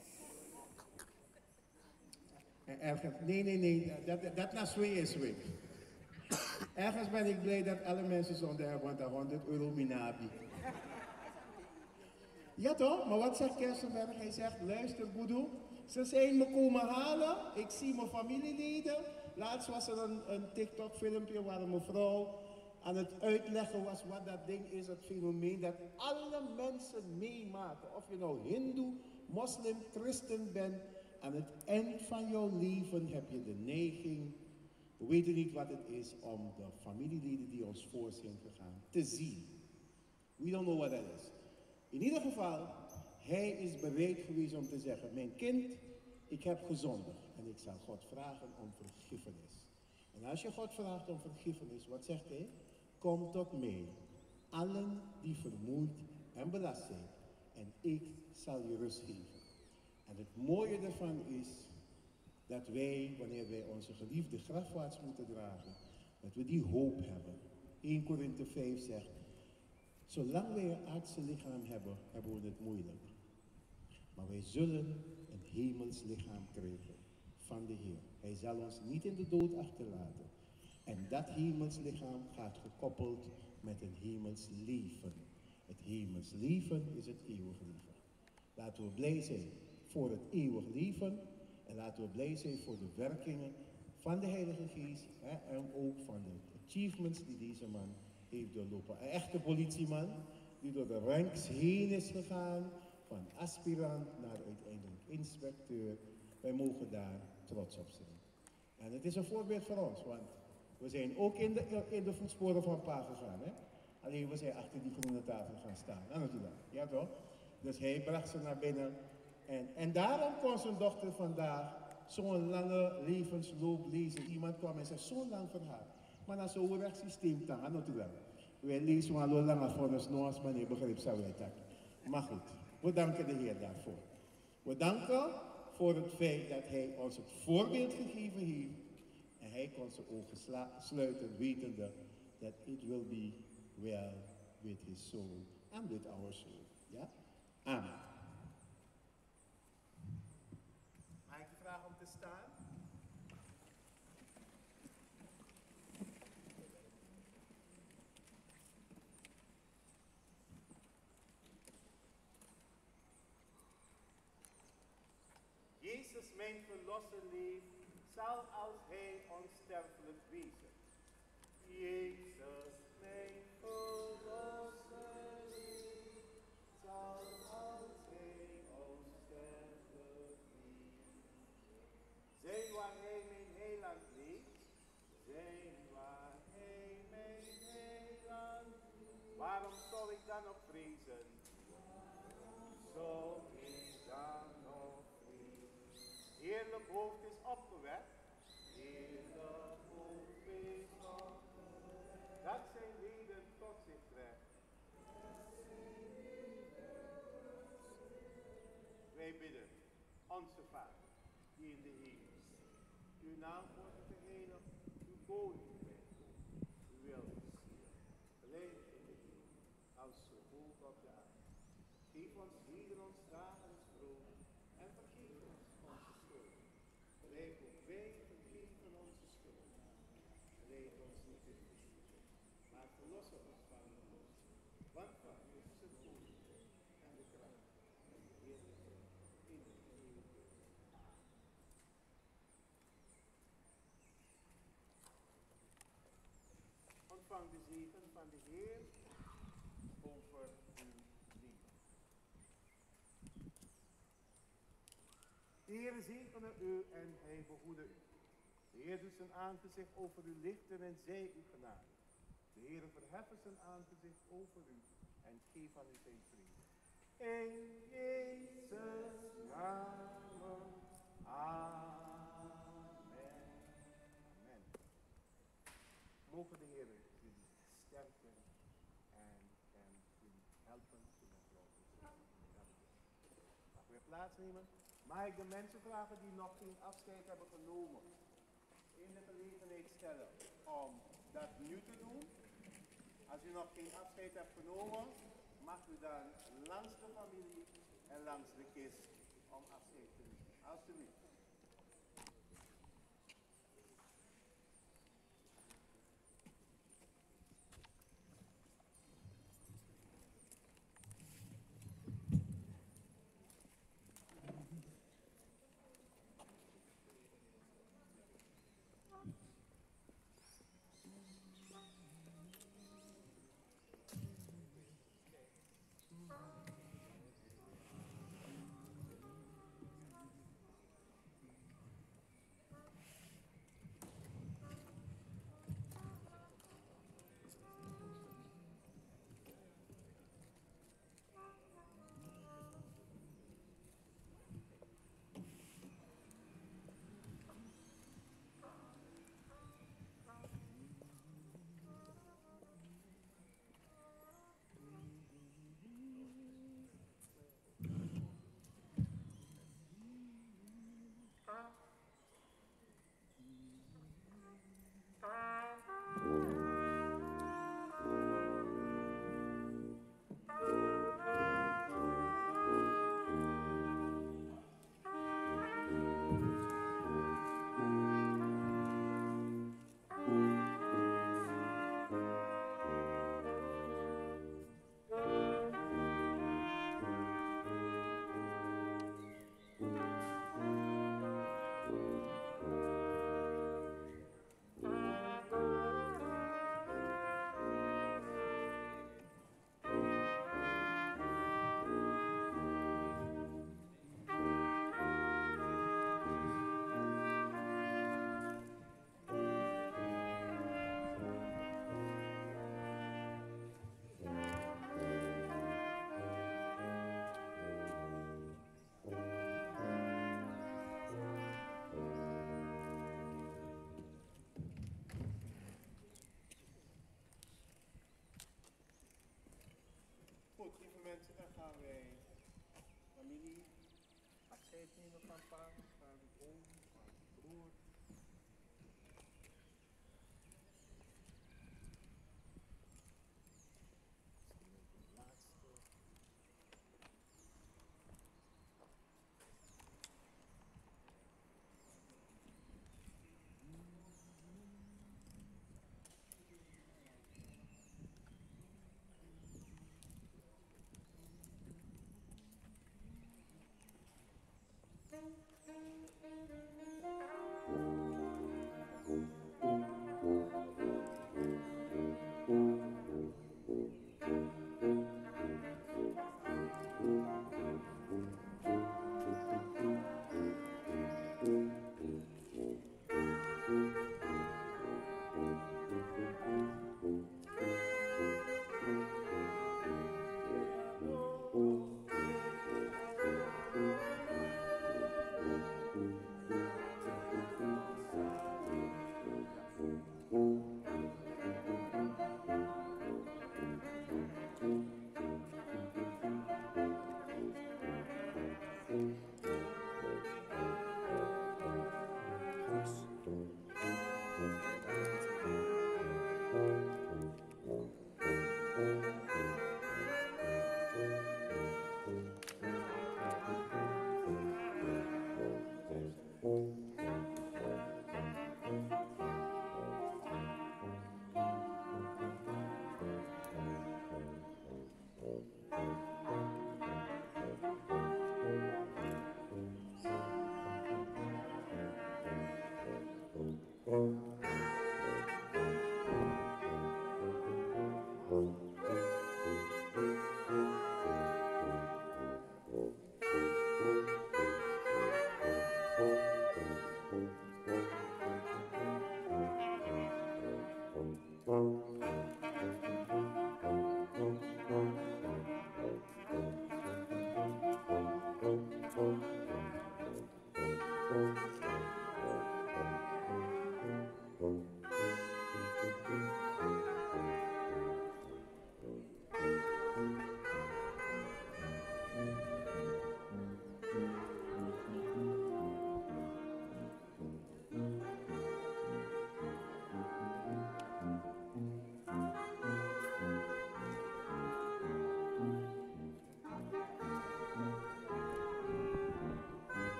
En ergens, nee, dat naar Sway is Sway. Ergens ben ik blij dat alle mensen zonde hebben, want dat 100 euro minabi. Ja toch, maar wat zegt Kersenberg? Hij zegt, luister Boedoe, ze zijn me komen halen, ik zie mijn familieleden. Laatst was er een TikTok filmpje waar een mevrouw aan het uitleggen was wat dat ding is, het fenomeen dat alle mensen meemaken. Of je nou hindoe, moslim, christen bent, aan het eind van jouw leven heb je de neiging, we weten niet wat het is, om de familieleden die ons voor zijn gegaan te zien. We don't know what that is. In ieder geval, hij is bereid geweest om te zeggen, mijn kind, ik heb gezondigd en ik zal God vragen om vergiffenis. En als je God vraagt om vergiffenis, wat zegt hij? Kom tot mij, allen die vermoeid en belast zijn, en ik zal je rust geven. En het mooie ervan is dat wij, wanneer wij onze geliefde grafwaarts moeten dragen, dat we die hoop hebben. 1 Korinthe 5 zegt, zolang wij een aardse lichaam hebben, hebben we het moeilijk. Maar wij zullen een hemels lichaam krijgen van de Heer. Hij zal ons niet in de dood achterlaten. En dat hemels lichaam gaat gekoppeld met een hemels leven. Het hemels leven is het eeuwig leven. Laten we blij zijn voor het eeuwig leven. En laten we blij zijn voor de werkingen van de Heilige Geest. En ook van de achievements die deze man heeft doorlopen. Een echte politieman die door de ranks heen is gegaan. Van aspirant naar uiteindelijk inspecteur. Wij mogen daar trots op zijn. En het is een voorbeeld voor ons, want we zijn ook in de voetsporen van Pa gegaan. Hè? Alleen we zijn achter die groene tafel gaan staan. Natuurlijk. Ja toch? Dus hij bracht ze naar binnen. En daarom kon zijn dochter vandaag zo'n lange levensloop lezen. Iemand kwam en zei, zo'n lang verhaal. Maar na zo'n rechtssysteem dan, natuurlijk. Wij lezen maar al langer voor ons noos, maar nee, begrip zou wij dat. Maar goed, we danken de Heer daarvoor. We danken voor het feit dat hij ons het voorbeeld gegeven heeft. En hij kon zijn ogen sluiten, wetende that it will be well with his soul and with our soul. Ja? Amen. Mag ik je vragen om te staan? Jezus, mijn verlosser, leeft, zal als hij onsterfelijk wezen. Jezus, mijn verlosser, leeft, zal als hij onsterfelijk wezen. Zijn waar hij mijn heiland leeft, zijn waar hij mijn heiland leeft. Waarom zal ik dan nog vrezen? Zal ik dan nog vrezen? Heerlijk hoofd is opgewekt. Heerlijk hoofd is opgewekt. Dat zijn leden tot zich trekt. Wij bidden, onze Vader, die in de hemel is. Uw naam wordt geheiligd, uw koninkrijk komt. Uw wil geschieden. Gelijk in de hemel, als zo hoog op de aarde. Geef ons heden ons dagelijks brood en vergeef ons onze schulden. Gelijk ook wij vergeven onze schuldenaars. Leid ons niet in verzoeking, maar verlos ons van de boos. Want van u is het koninkrijk en de kracht en de heerlijkheid in de eeuwigheid. Ontvang de zegen van de Heer over uw leven. De Heer zegene u en hij behoede u. De Heer doet zijn aangezicht over u lichten en zij u genade. De Heer verheffen zijn aangezicht over u en geef aan u zijn vrede. In Jezus' naam. Amen. Amen. Mogen de Heer jullie sterken en jullie helpen in het geloof. Mag weer plaatsnemen? Mag ik de mensen vragen die nog geen afscheid hebben genomen, in de gelegenheid stellen om dat nu te doen? Als u nog geen afscheid hebt genomen, mag u dan langs de familie en langs de kist om afscheid te nemen. Alsjeblieft. Goed, lieve mensen, dan gaan wij familie afscheid nemen van pa, van oom, van broer.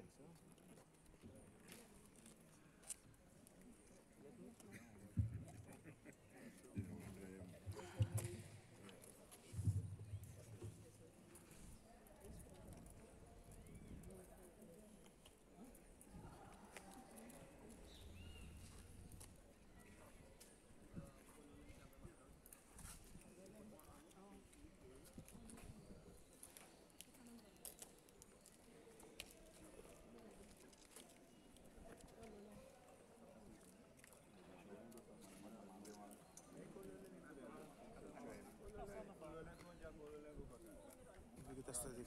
Kita study.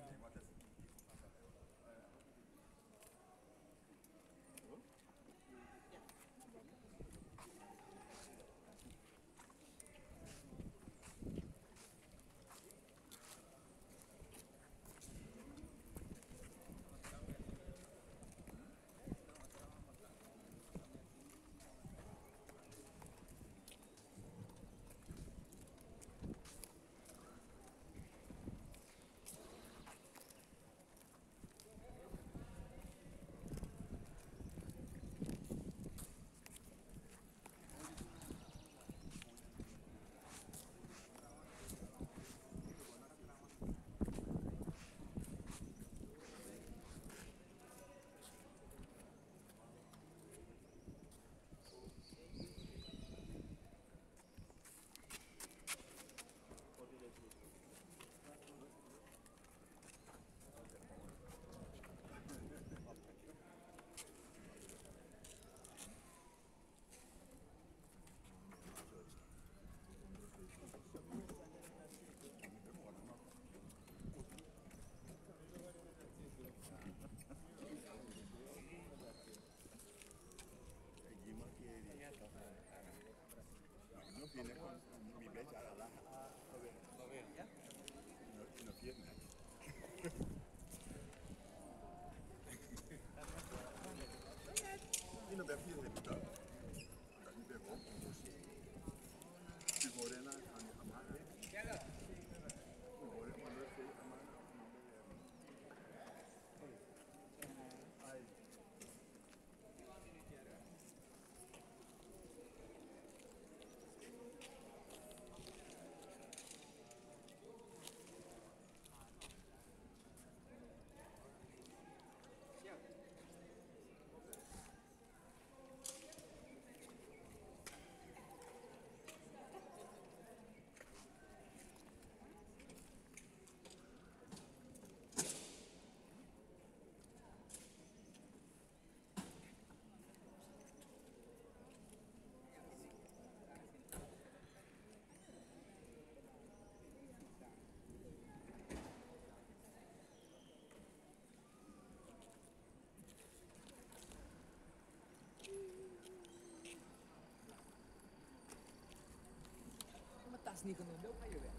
Tas niet genoemd, ook ga je weg.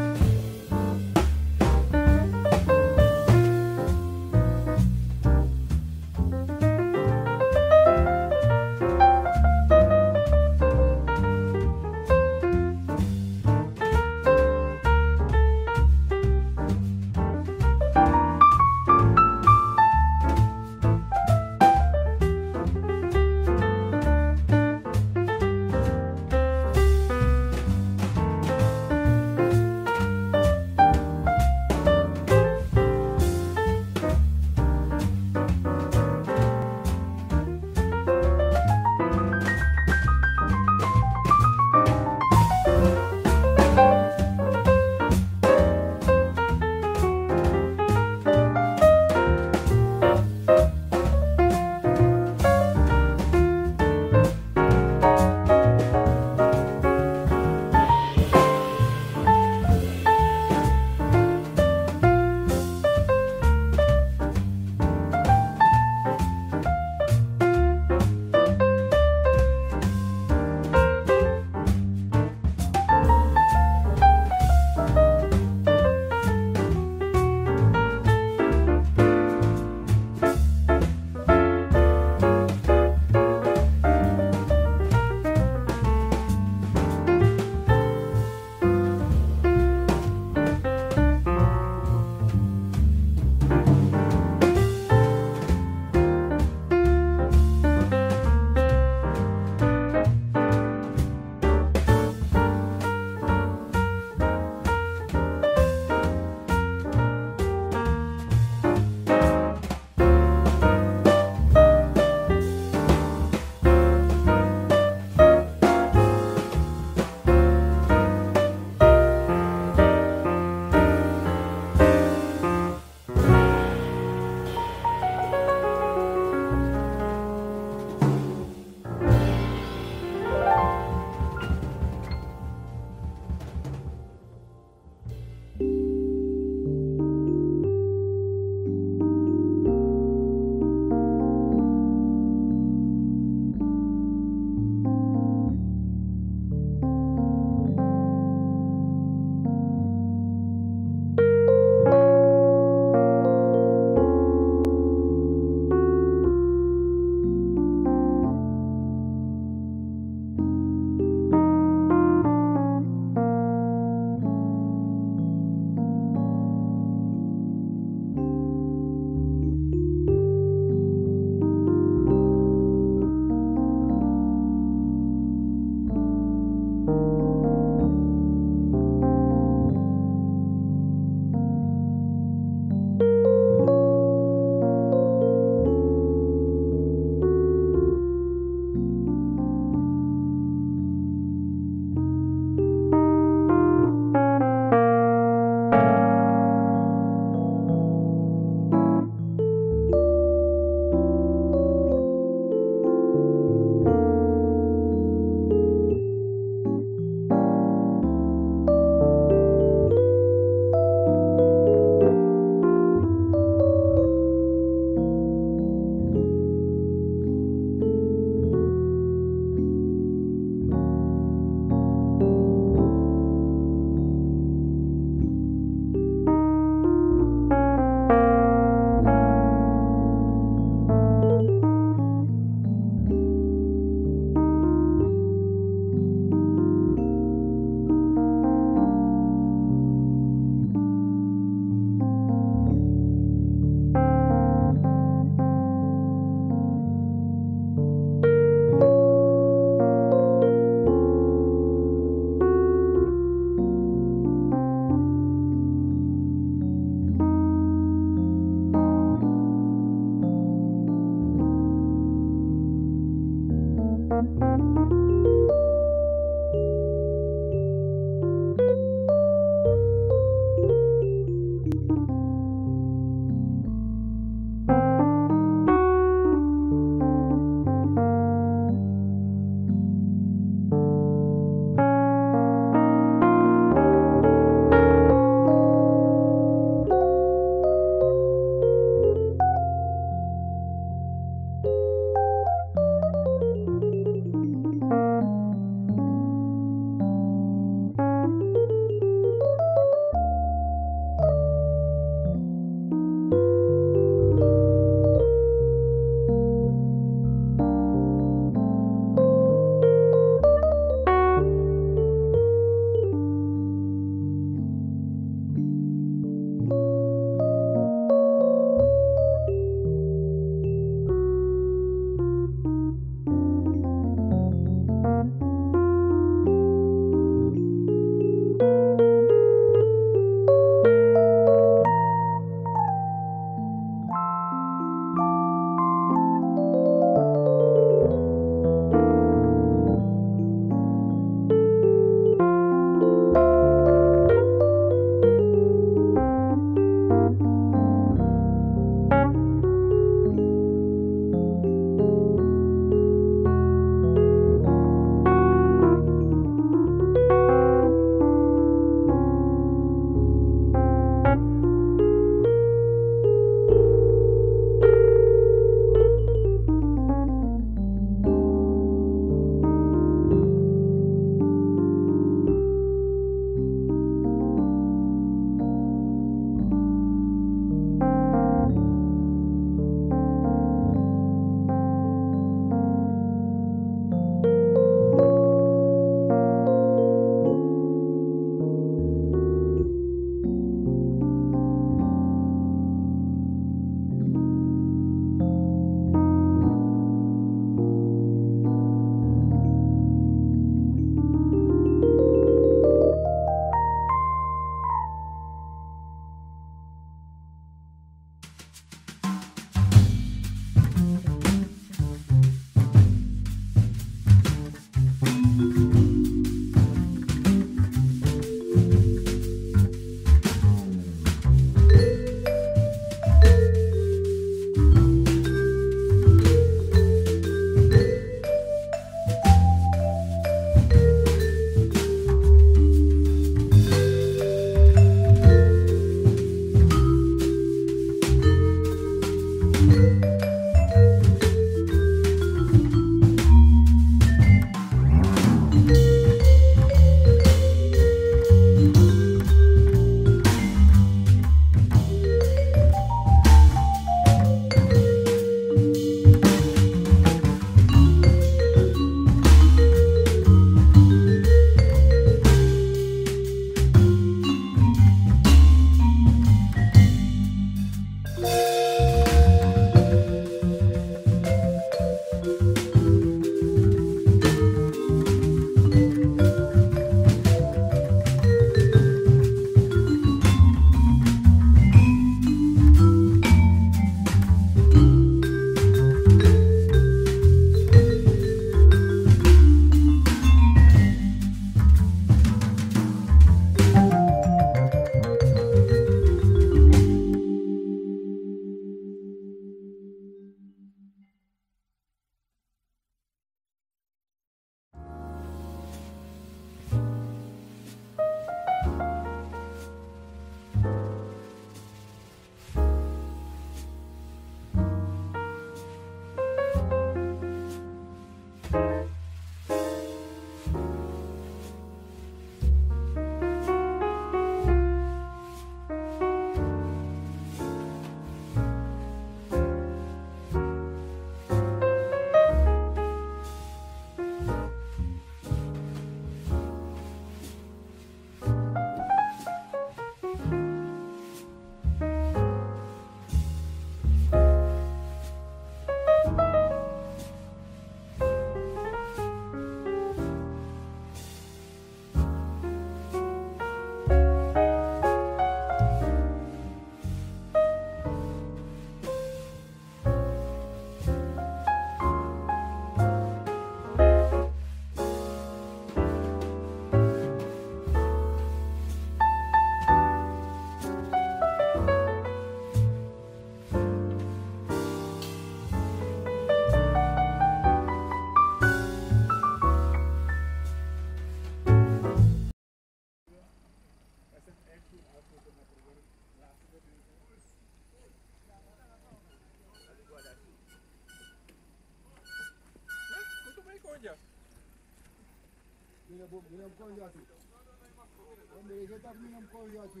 minam konjatu. Mereka tak minam konjatu.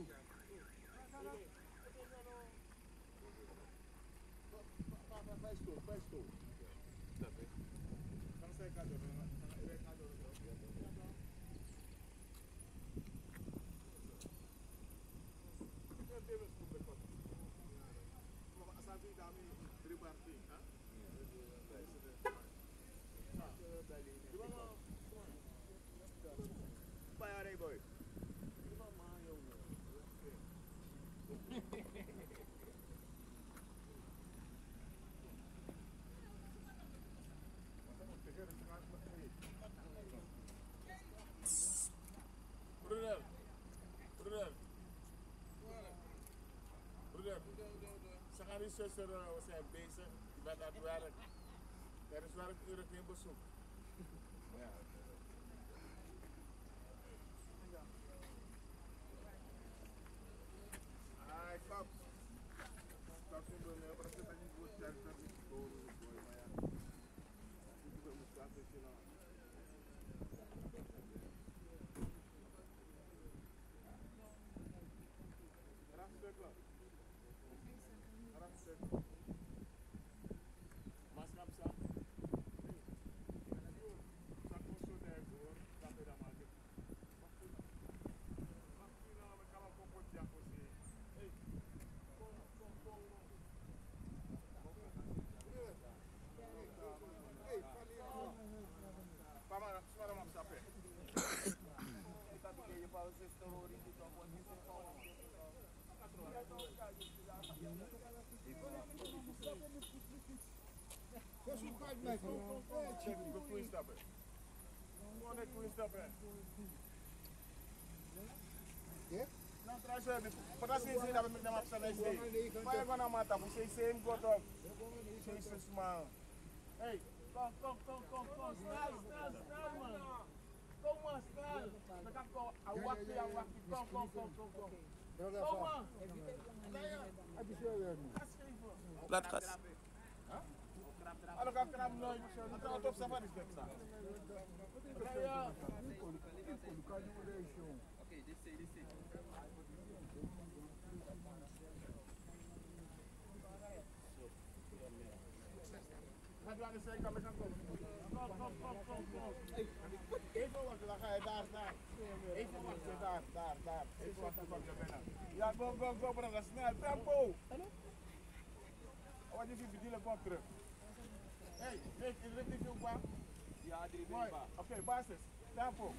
Questo. Kan saya kado, Mijn zuster we zijn bezig, ik ben aan het werk. Er is werkuren geen bezoek. Ja. Ai, pap. Pap in de proses tadi buat charter ni baru boleh bayar. Itu juga mesti ada sila. Mas Kamsa. Go Queen stappen. Gewoon net Queen stappen. Ja? Nou, trouwens, pas je ziet dat we met hem op zijn lijst zijn. Maar je kan aan mata, we zijn same god op. Jezus man. Hey, kom, snel man. Kom maar, snel. We gaan komen, awakkie, kom. Kom man. Laat gas. Ano ka knap nooit? Ang tawag top sa panis ba? Okay, this say. Gaat u aan de zijkant, we gaan komen. Kom. Even wachten, dan ga je daar. Even wachten, daar. Even wachten, kom je binnen. Ja, go, brother, snel, tempo. Wat is die verdienen, kom terug. Hey, is dit niet veel baan? Ja, 3 Mooi. Oké, basis. Tempo.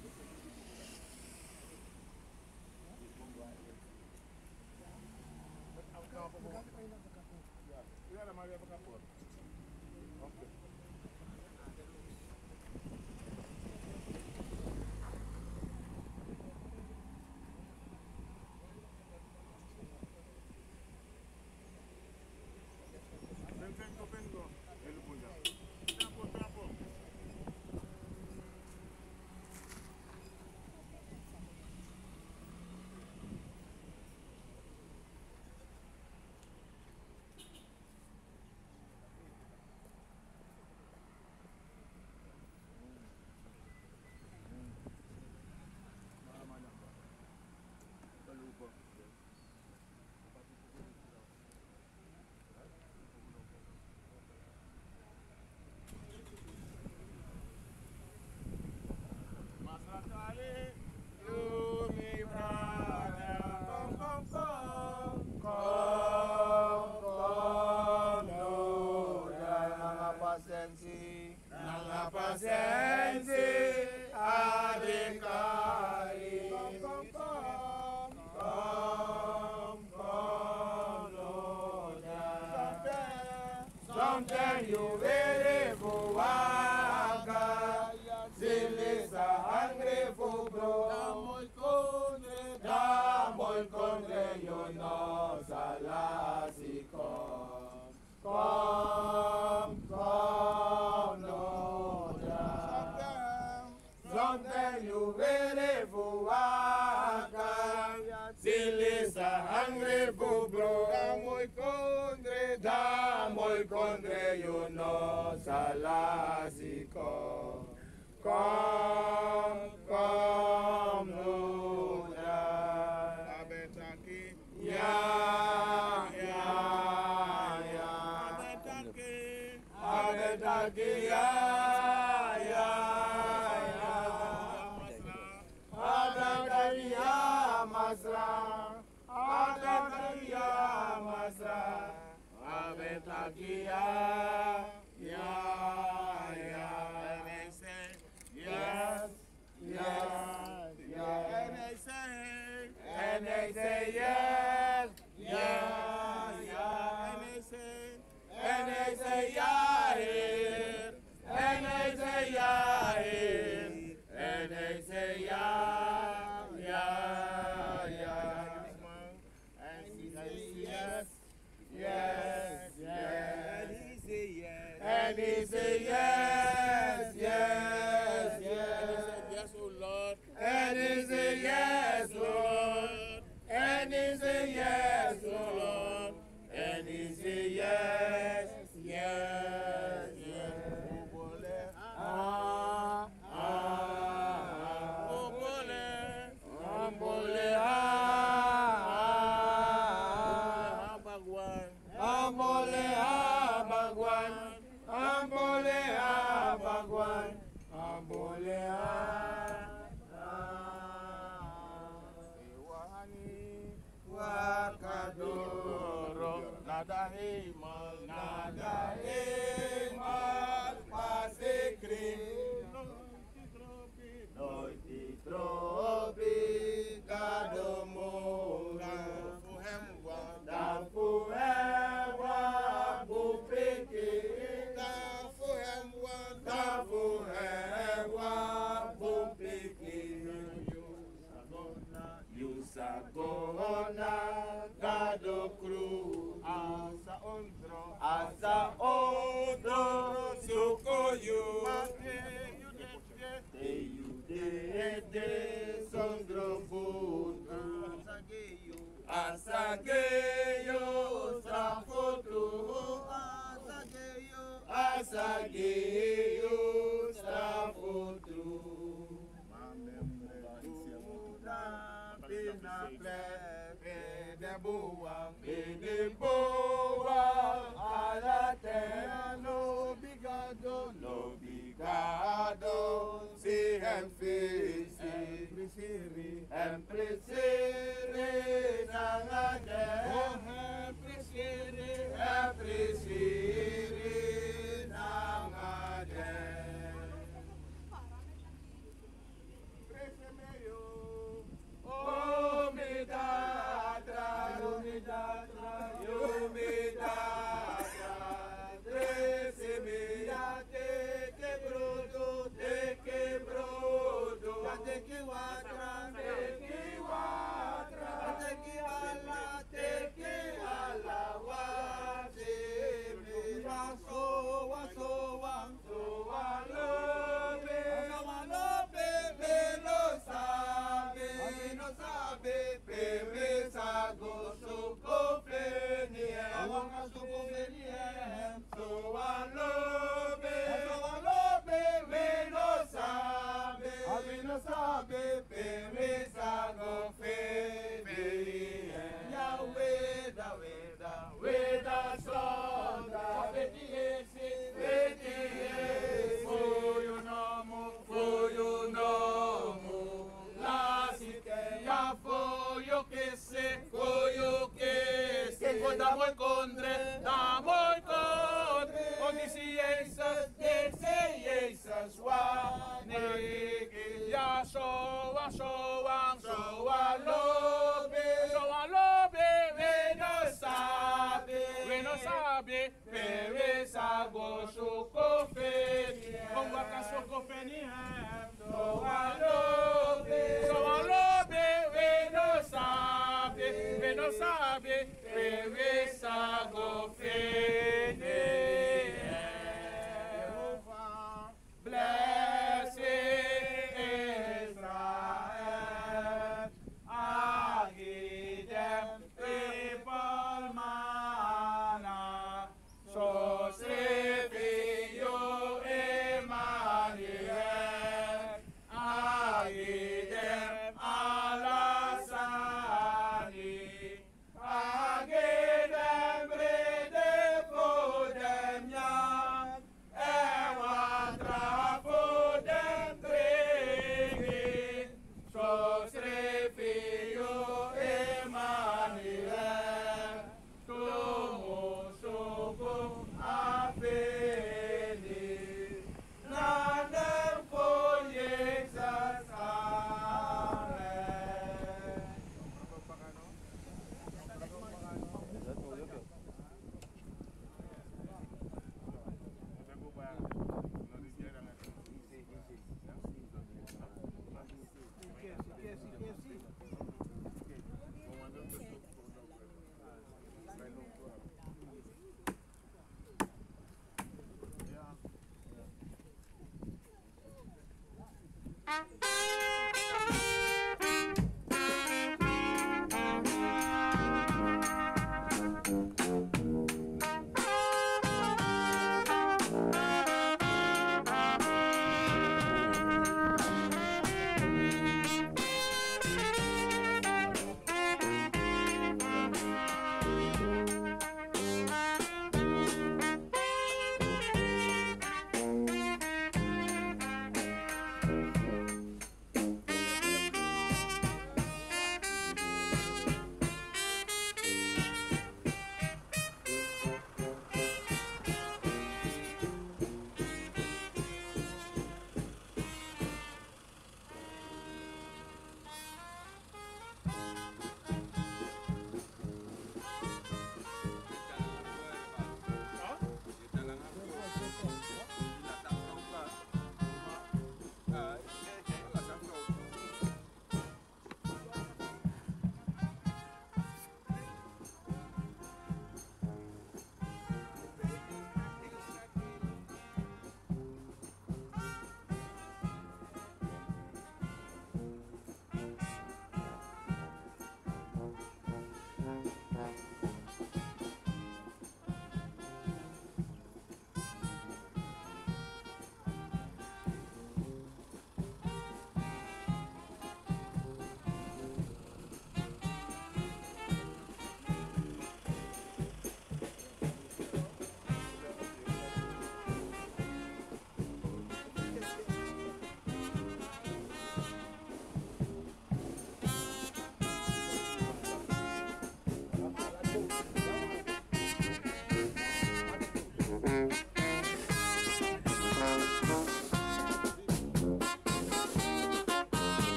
Ja, maar we hebben kapot. Oké. Vengo. Tempo. Kom, Abetakia, ya, Abetakia, Masra, Abetakia, Masra, Abetakia, ya, and I say, yes, yes, yes, and I say, yes, yes, and I say, yeah, and I say, yeah, and I say, yeah, and he says, yes, yes, yes, and he say, yes, and he say, yes, yes, yes, yes, oh Lord, and he say, yes, Lord, and he say, yes, oh Lord, and he say, yes, yes, yes. Nada himal, pasekrim, noite trobe, gadomora, da fuemwa, bupeke, da fuemwa, bupeke, Yusagona, gado cru, asa ondro, sukoyu, de sondro futu, asageyo, strafotu, asageyo, strafotu. Pede boa, a la terra, no bigado, si empresere, nangade, empresere, nangade. Damo il condre, ogni si Jesus, Jesus, wane, ya showa lobe, we no sabe, pereza go shokofeni, onga ka shokofeni, showa lobe, we no sabe, pereza go fene. Blessed Israel.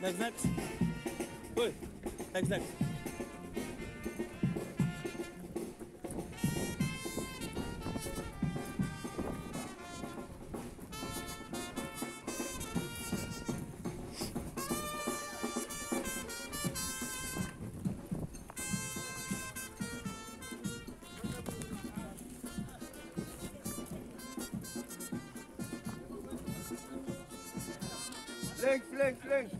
Next. Good. Next. Links.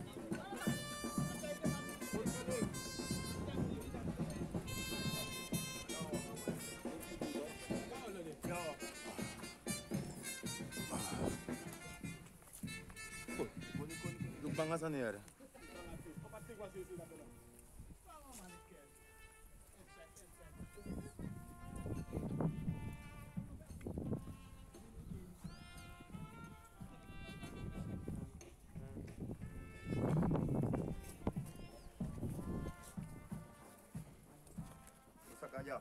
Doe bang als aan neer. Sakaya.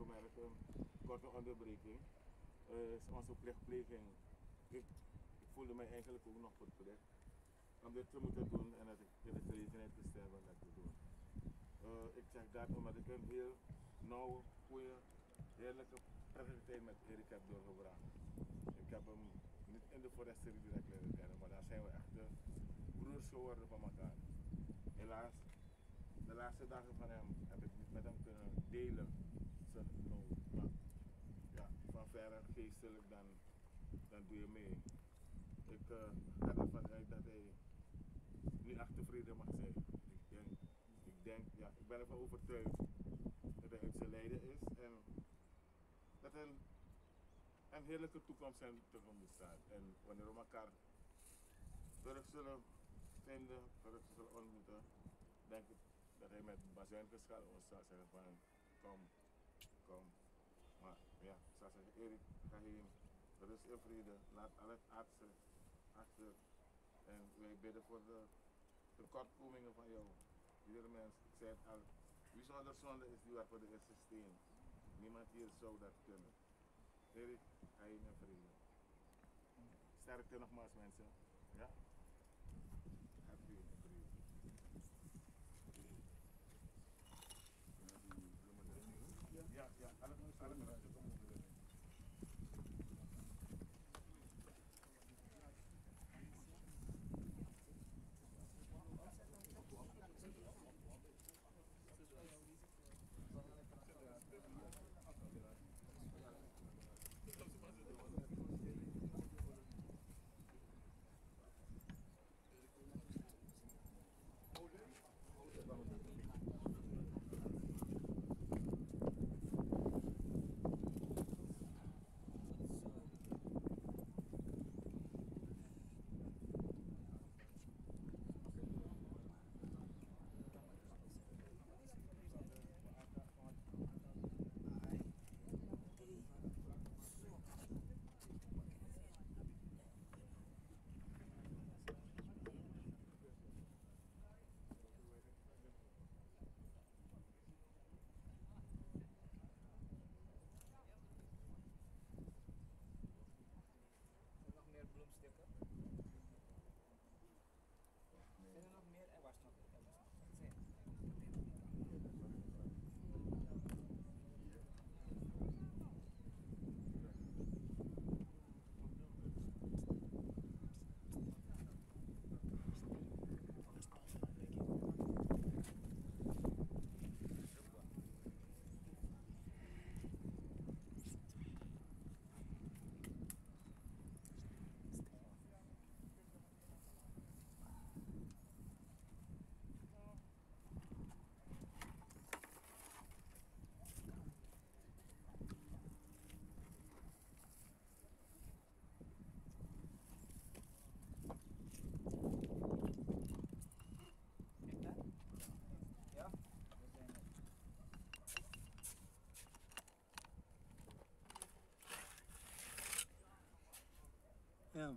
opgemerkt, een korte onderbreking, is onze plichtpleging. Ik voelde mij eigenlijk ook nog verplicht om dit te moeten doen en dat ik in de gelegenheid te stellen om dat te doen. Ik zeg dat omdat ik een heel nauwe, goede, heerlijke, prettige tijd met Erik heb doorgebracht. Ik heb hem niet in de foresterie direct leren kennen, maar daar zijn we echt broers geworden van elkaar. Helaas, de laatste dagen van hem heb ik niet met hem kunnen delen. Maar ja, van verre geestelijk dan doe je mee. Ik ga ervan uit dat hij nu echt tevreden mag zijn. Ik ben ervan overtuigd dat hij uit zijn lijden is en dat hij een heerlijke toekomst zijn tegemoet staat. En wanneer we elkaar terug zullen vinden, terug zullen ontmoeten, denk ik dat hij met bazuingeschal ons zal zeggen van kom. Maar ja, ik zou zeggen, Erik, ga heen, rust in vrede, laat al het aardse achter. En wij bidden voor de tekortkomingen van jou. Iedere mens, ik zei het al, wie zonder zonde is die waar voor de eerste steen. Niemand hier zou dat kunnen. Erik, ga heen in vrede. Sterkte nogmaals mensen. Ja? Ga heen in vrede. Ja, alle Ja.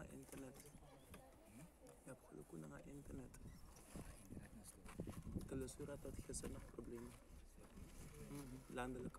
nga internet. Je hebt geluk na nga internet. Telusura tot gisteren nog problemen. Landelijk.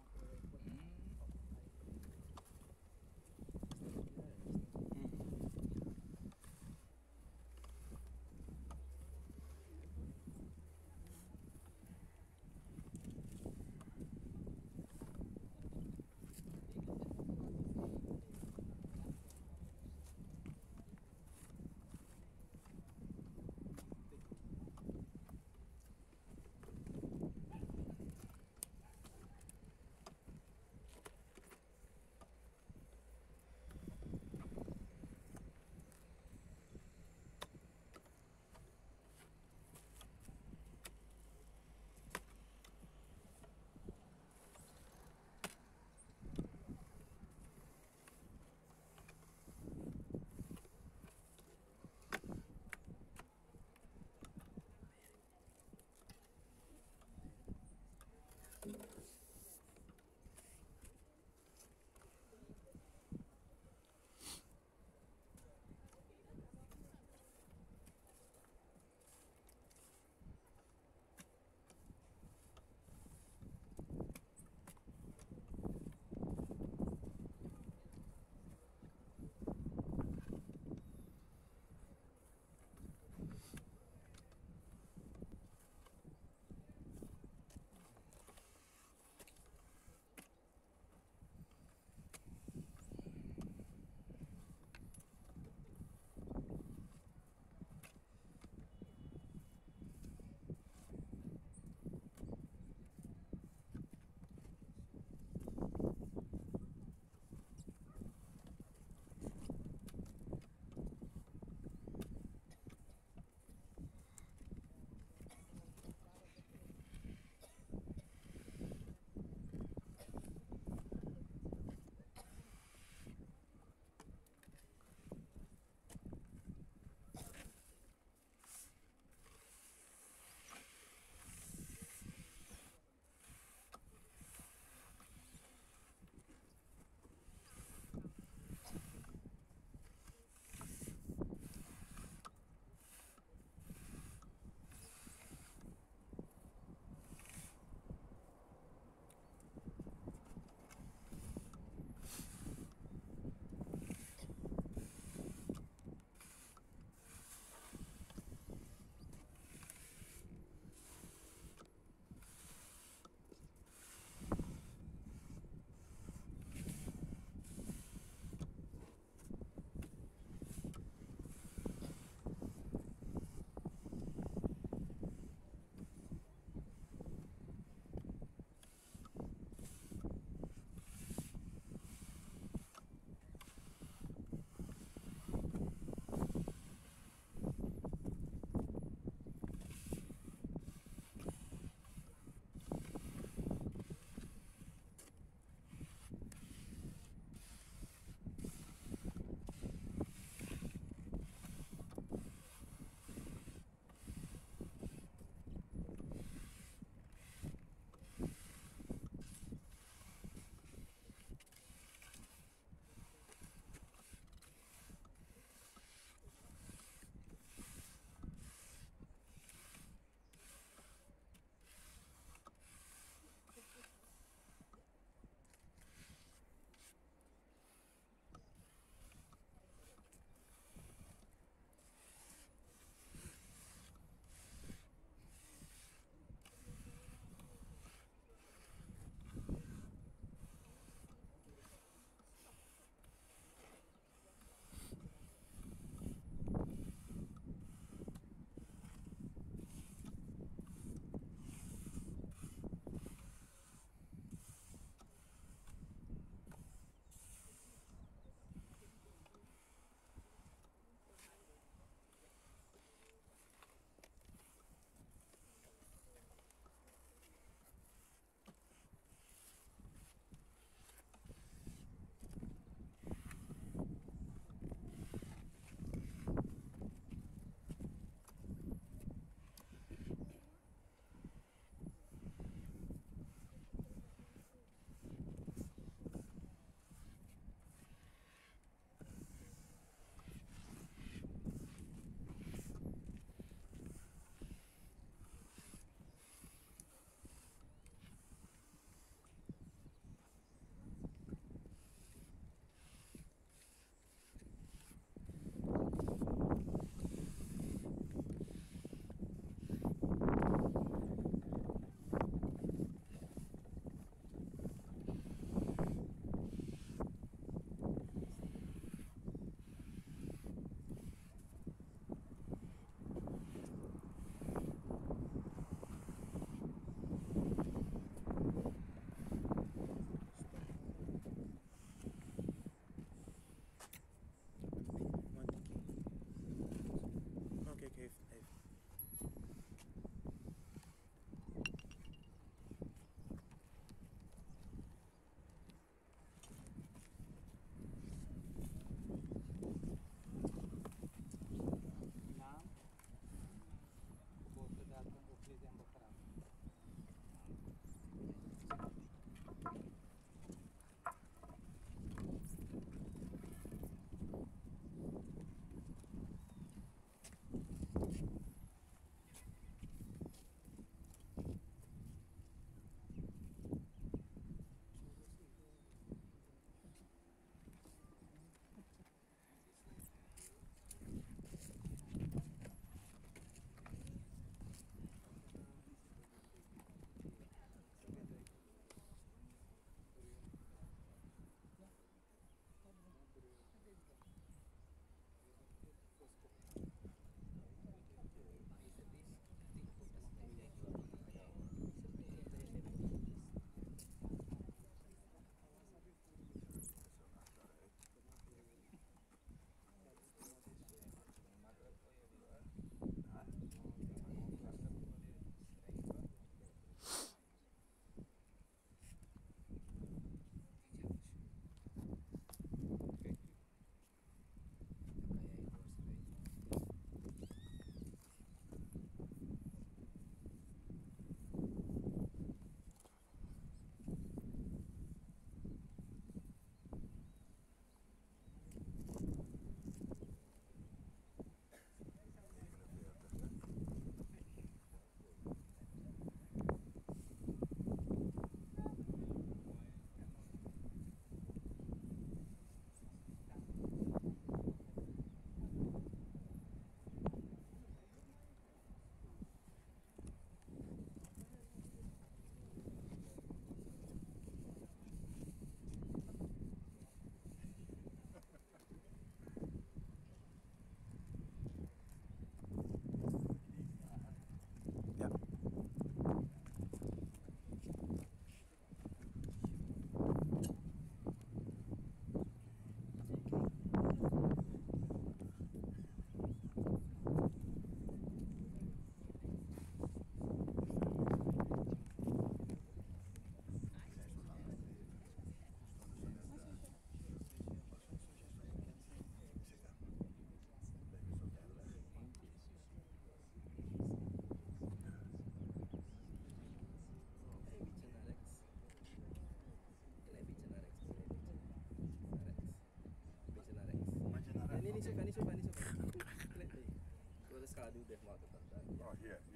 here.